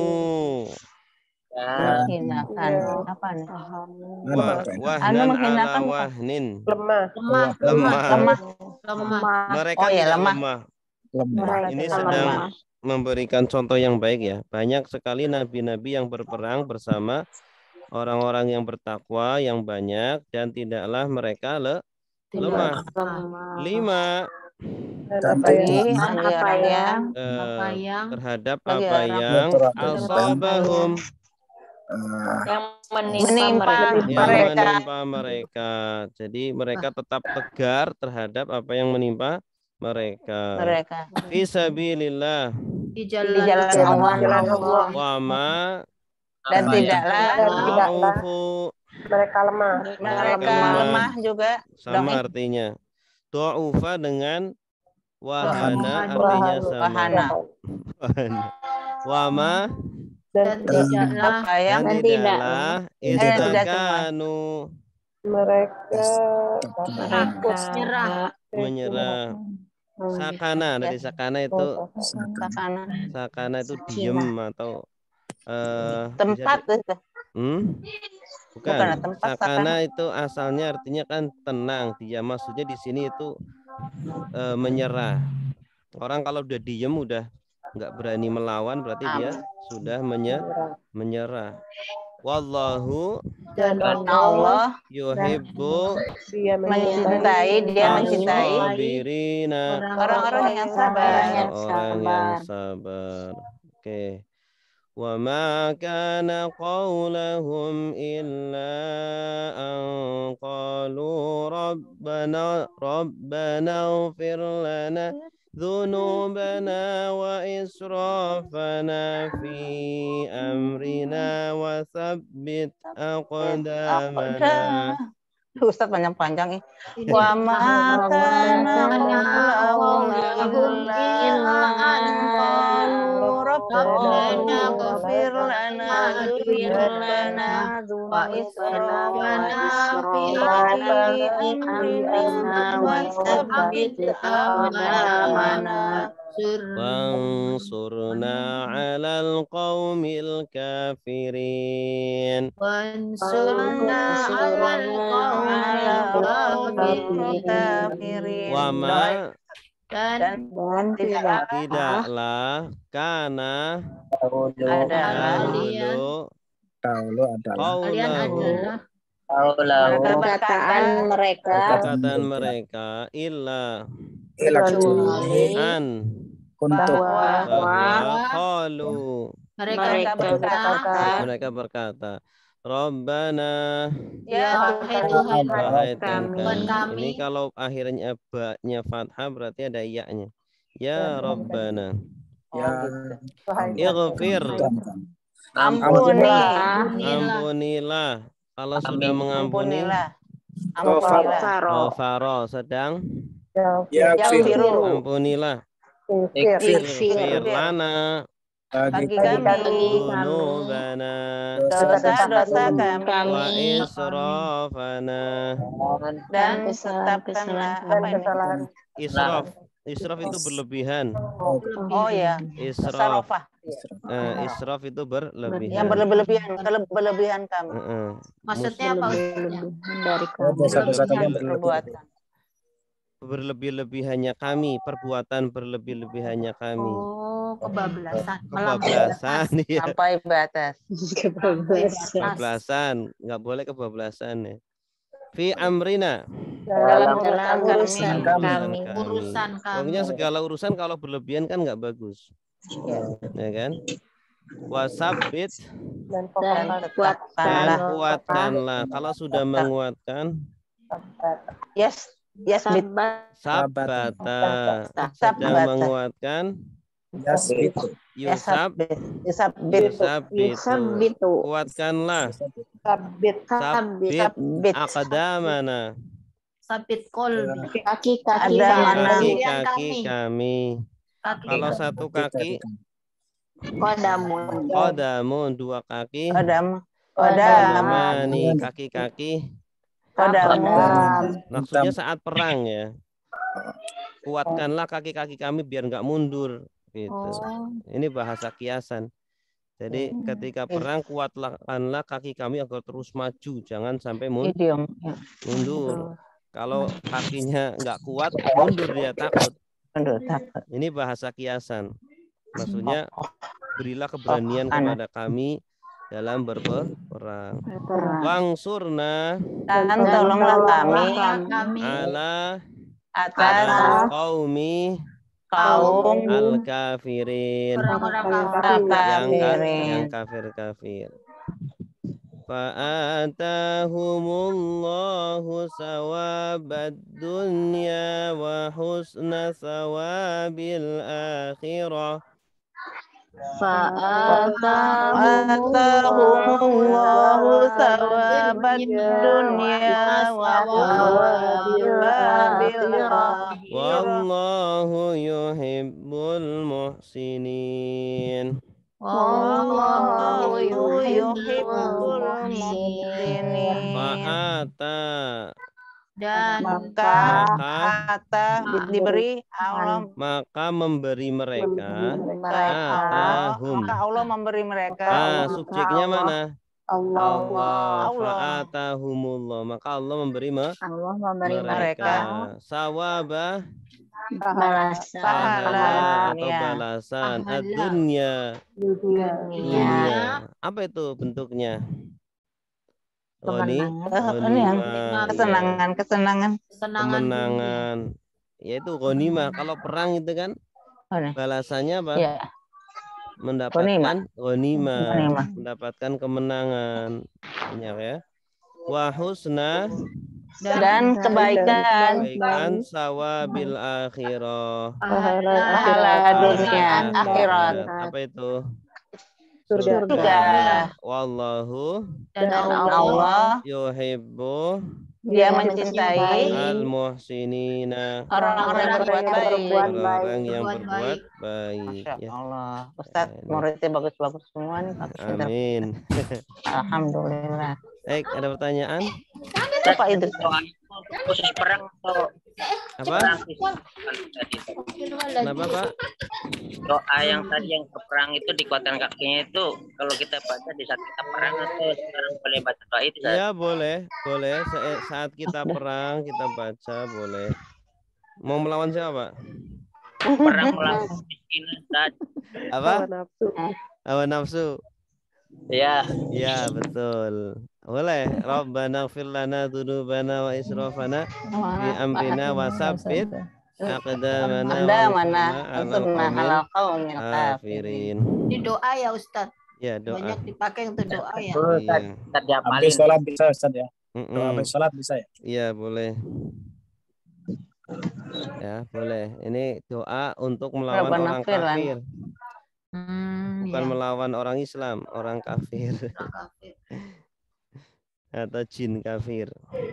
menghinakan apa nih? Wah, Anu wahnan ala menghinakan apa? wahnin. Lemah. Lemah. Lemah. Lemah. Lemah. Mereka Oh ya, tidak lemah. lemah. lemah. Ini Lemah. sedang memberikan contoh yang baik ya. Banyak sekali nabi-nabi yang berperang bersama orang-orang yang bertakwa yang banyak dan tidaklah mereka le lemah. Lima Dan apa Dan yang Bagi apa yang eh, Apa yang terhadap Bagi apa orang yang asabahum eh, yang menimpa yang mereka. menimpa mereka. Jadi mereka tetap tegar terhadap apa yang menimpa mereka. Mereka Fisabilillah di di jalan jalan Allah jalan Allah wa ma dan tidaklah dan tidaklah ya'ufu mereka lemah. mereka lemah. lemah juga. sama artinya. Du'ufa dengan wahana artinya sama. Wahana. Wahana. Wa ma dan tidaklah Apa yang dan tidaklah Eh, tidak istakanu Mereka mereka nyerah. menyerah. Sakana dari sakana itu sakana sakana itu diem atau eh tempat bisa- itu. hmm? Bukan. Bukan, tempat Sakana itu asalnya artinya kan tenang. Dia maksudnya di sini itu eh, menyerah. Orang kalau udah diem udah nggak berani melawan berarti dia sudah menye menyerah. Wallahu Dan Allah yuhibbu dia mencintai, dia mencintai as-sabirina. orang-orang yang sabar. Orang yang sabar. Oke. Wa ma kana qawlahum illa an qalu rabbana rabbana ighfir lana dhunubana wa israfana fi amrina wa tsabbit aqdamana. Ustaz panjang-panjang nih. Wa ma kana qawlahum illa an qalu rabbana ighfir lana dhunubana wa israfana fi amrina wa tsabbit aqdamana. Wansurna 'alal qaumil kafirin. Wansurna 'alal qaumil kafirin. Wa ma Dan tidak tidaklah kana adalah dahulu Dahulu adalah kalian qaulahu adalah perkataan mereka perkataan mereka illa ila kecuali an untuk bahwa qalu mereka berkata, mereka berkata Rabbana ya wahai Tuhan wahai kami, Tuhan kami. ini kalau akhirnya ba-nya fathah berarti ada iya-nya ya Rabbana ya ighfir ampuni ampunilah kalau sudah mengampuni ampunilah ampunilah ghafara sedang ya yaghfiru ampunilah Ighfir. ighfir lana bagi kami dzunubana dosa-dosa kami wa israfana dan tetapkanlah Dan apa ini? kesalahan israf israf itu berlebihan Oh ya, israf sarofah eh, israf itu berlebihan yang berlebih-lebihan, kele- berlebihan kami Heeh. Maksudnya apa? dari Oh, dosa-dosa kalian berlebihan. perbuatan. berlebih-lebihannya kami perbuatan berlebih-lebihannya kami Oh, kebablasan. kebablasan ya Sampai batas. kebablasan nggak boleh kebablasan ya fi amrina Dalam dalam urusan urusan kami. kami. Urusan kami. pokoknya segala urusan kalau berlebihan kan nggak bagus ya kan wasabit dan Dan fokus kuatkan dan kuatkanlah kalau sudah menguatkan Yes, yes, bit. sabar sabata sedang Sabata. menguatkan Yes, itu. yusab Yusab bit. yusab Yusabitu. kuatkanlah sabit Sabit. sabit Bit. akadamana Sabit kolbi. Kaki-kaki Ada kami. mana? kaki-kaki kami Kaki. kalau satu kaki Kodamun. kodamun dua kaki Kodam. Kodam. kodamani kaki-kaki Kodam. Kodam. maksudnya saat perang ya kuatkanlah kaki-kaki kami biar nggak mundur gitu. Oh. Ini bahasa kiasan. Jadi ketika perang kuatkanlah kaki kami agar terus maju, jangan sampai mun Idiom. mundur. Kalau kakinya nggak kuat, mundur dia takut. Mundur takut. Ini bahasa kiasan. Maksudnya berilah keberanian kepada kami dalam berperang. Wangsurna Dan tolonglah kami ala atas qaumi kaum al-kafirin Orang-orang yang kafirin. yang kafir-kafir. Fa'atahumullahu sawabad dunya wa husna sawabil akhirah. Atahumullahu sawabad dunya wa sawabil akhirah. Wallahu yuhibbul muhsinin. Wallahu yuhibbul muhsinin. Fa'ata dan Maka maka kata diberi Allah maka memberi mereka mereka atahum. maka Allah memberi mereka Ah, subjeknya mana? Allah. Allah. Allah. Fa'atahumullah. Maka Allah memberi me Allah memberi mereka mereka sawaba balasan pahala atau dunia. balasan Pahala. ad-dunya dunia. dunia. Apa itu bentuknya? Oh, ini Kemenangan. Ini yang ghanimah, kesenangan kesenangan ya. Kemenangan. Yaitu ghanimah. Kalau perang itu kan Oh, ini. balasannya apa? Ya. Mendapatkan ghanimah, Ghanimah. mendapatkan kemenangan. Banyak ya. Wa husna Dan kebaikan kebaikan sawabil akhirah. pahala dunia akhirat. Apa itu? Surga. Surga. Wallahu dan Dan Allah Allah yuhibbu dia mencintai al-muhsinina. orang-orang yang berbuat baik. Orang-orang yang Berbuat berbuat baik. Masya Ya. Allah. Ustaz, Ini. muridnya bagus-bagus semua nih. Pak. Pintar. Amin. Alhamdulillah. Baik, ada pertanyaan? Apa itu? Khusus perang atau Apa? perang fisik? Kenapa, Pak? Doa yang tadi yang ke perang itu dikuatkan kakinya itu kalau kita baca di saat kita perang atau sekarang boleh baca doa itu? Ustaz? Iya, boleh. Boleh. Sa- Saat kita perang, kita baca, boleh. Mau melawan siapa? Perang melawan kemiskinan, Ustaz. Apa? Hawa nafsu. Hawa nafsu. Ya, Iya, betul. Boleh. Rabbana ighfir lana dzunubana wa israfana fi amrina wa tsabbit aqdamana Ada mana? ala Sunnah halal kaum yang kafir. kafirin. ini doa ya Ustaz, Ya, doa. banyak dipakai untuk doa ya. betul, Ustaz. Iya. Ustaz diapalin. Habis sholat bisa Ustaz ya. Doa Mm-mm. habis sholat bisa ya. Iya, boleh. Ya, boleh. Ini doa untuk melawan Rabbana orang ighfir lana. kafir, Hmm, bukan ya. melawan orang Islam, orang kafir Orang kafir. atau jin kafir.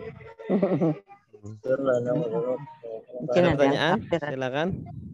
Mungkin Ada ada yang pertanyaan? kafir. Silakan.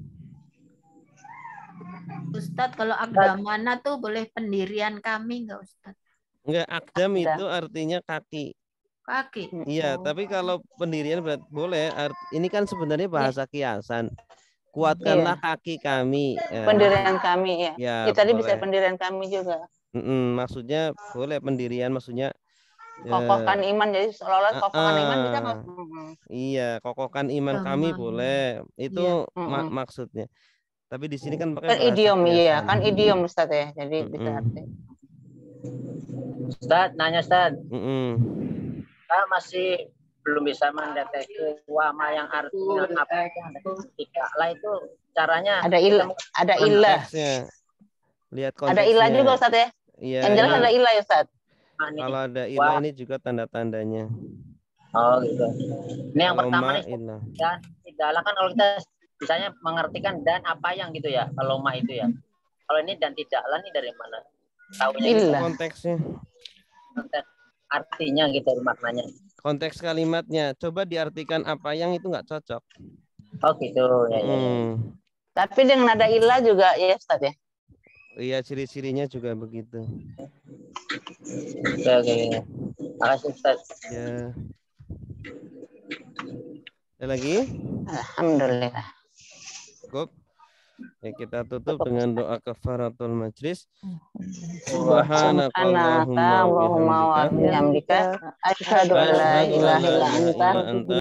Ustadz, kalau agdamana tuh boleh pendirian kami nggak Ustadz? Enggak, akdam Akdam. itu artinya kaki. Kaki. Iya, Oh. tapi kalau pendirian berat boleh. Art- ini kan sebenarnya bahasa kiasan. Kuatkanlah kaki kami. Ya. Pendirian kami ya. Ya, Ya, tadi bisa boleh. pendirian kami juga. Mm-mm, maksudnya boleh pendirian, maksudnya ya, Kokohkan iman, jadi seolah-olah kokohkan Ah, iman bisa ah. nggak? Mm-mm. iya, kokohkan iman Iman. kami boleh. Itu Iya. ma- Mm-mm. maksudnya. Tapi di sini kan pakai Kan bahasa idiom iya, kiasan. kan idiom Ustaz ya. Jadi bisa Mm-mm. arti. Ustaz, nanya Ustaz. Mm-mm. Saya masih belum bisa mendeteksi wama yang artinya apa ketika lah itu caranya Ada ilah, ada ilah. Konteksnya. Lihat konteksnya. Ada ilah juga Ustaz ya. Iya, Yang jelas ini- ada ilah ya Ustaz. kalau ada ilah ini juga tanda-tandanya. Oh gitu. Ini yang Kalau pertama ma nih ilah. dan tidaklah kan kalau kita misalnya mengartikan dan apa yang gitu ya. Kalau ma itu ya. Kalau ini dan tidaklah nih dari mana? Tahunya gitu. Ilah. Konteksnya. Konteks artinya gitu maknanya. Konteks kalimatnya. Coba diartikan apa yang itu nggak cocok. Oh gitu ya. ya. Hmm. Tapi dengan ada ilah juga ya Ustaz ya. Iya, ciri-cirinya juga begitu. Oke oke. Makasih Ustaz. Ya. Ada lagi? Alhamdulillah. Cukup. Ya, kita tutup dengan doa kafaratul majlis. Subhanakallahumma wa bihamdika Asyhadu an la ilaha illa anta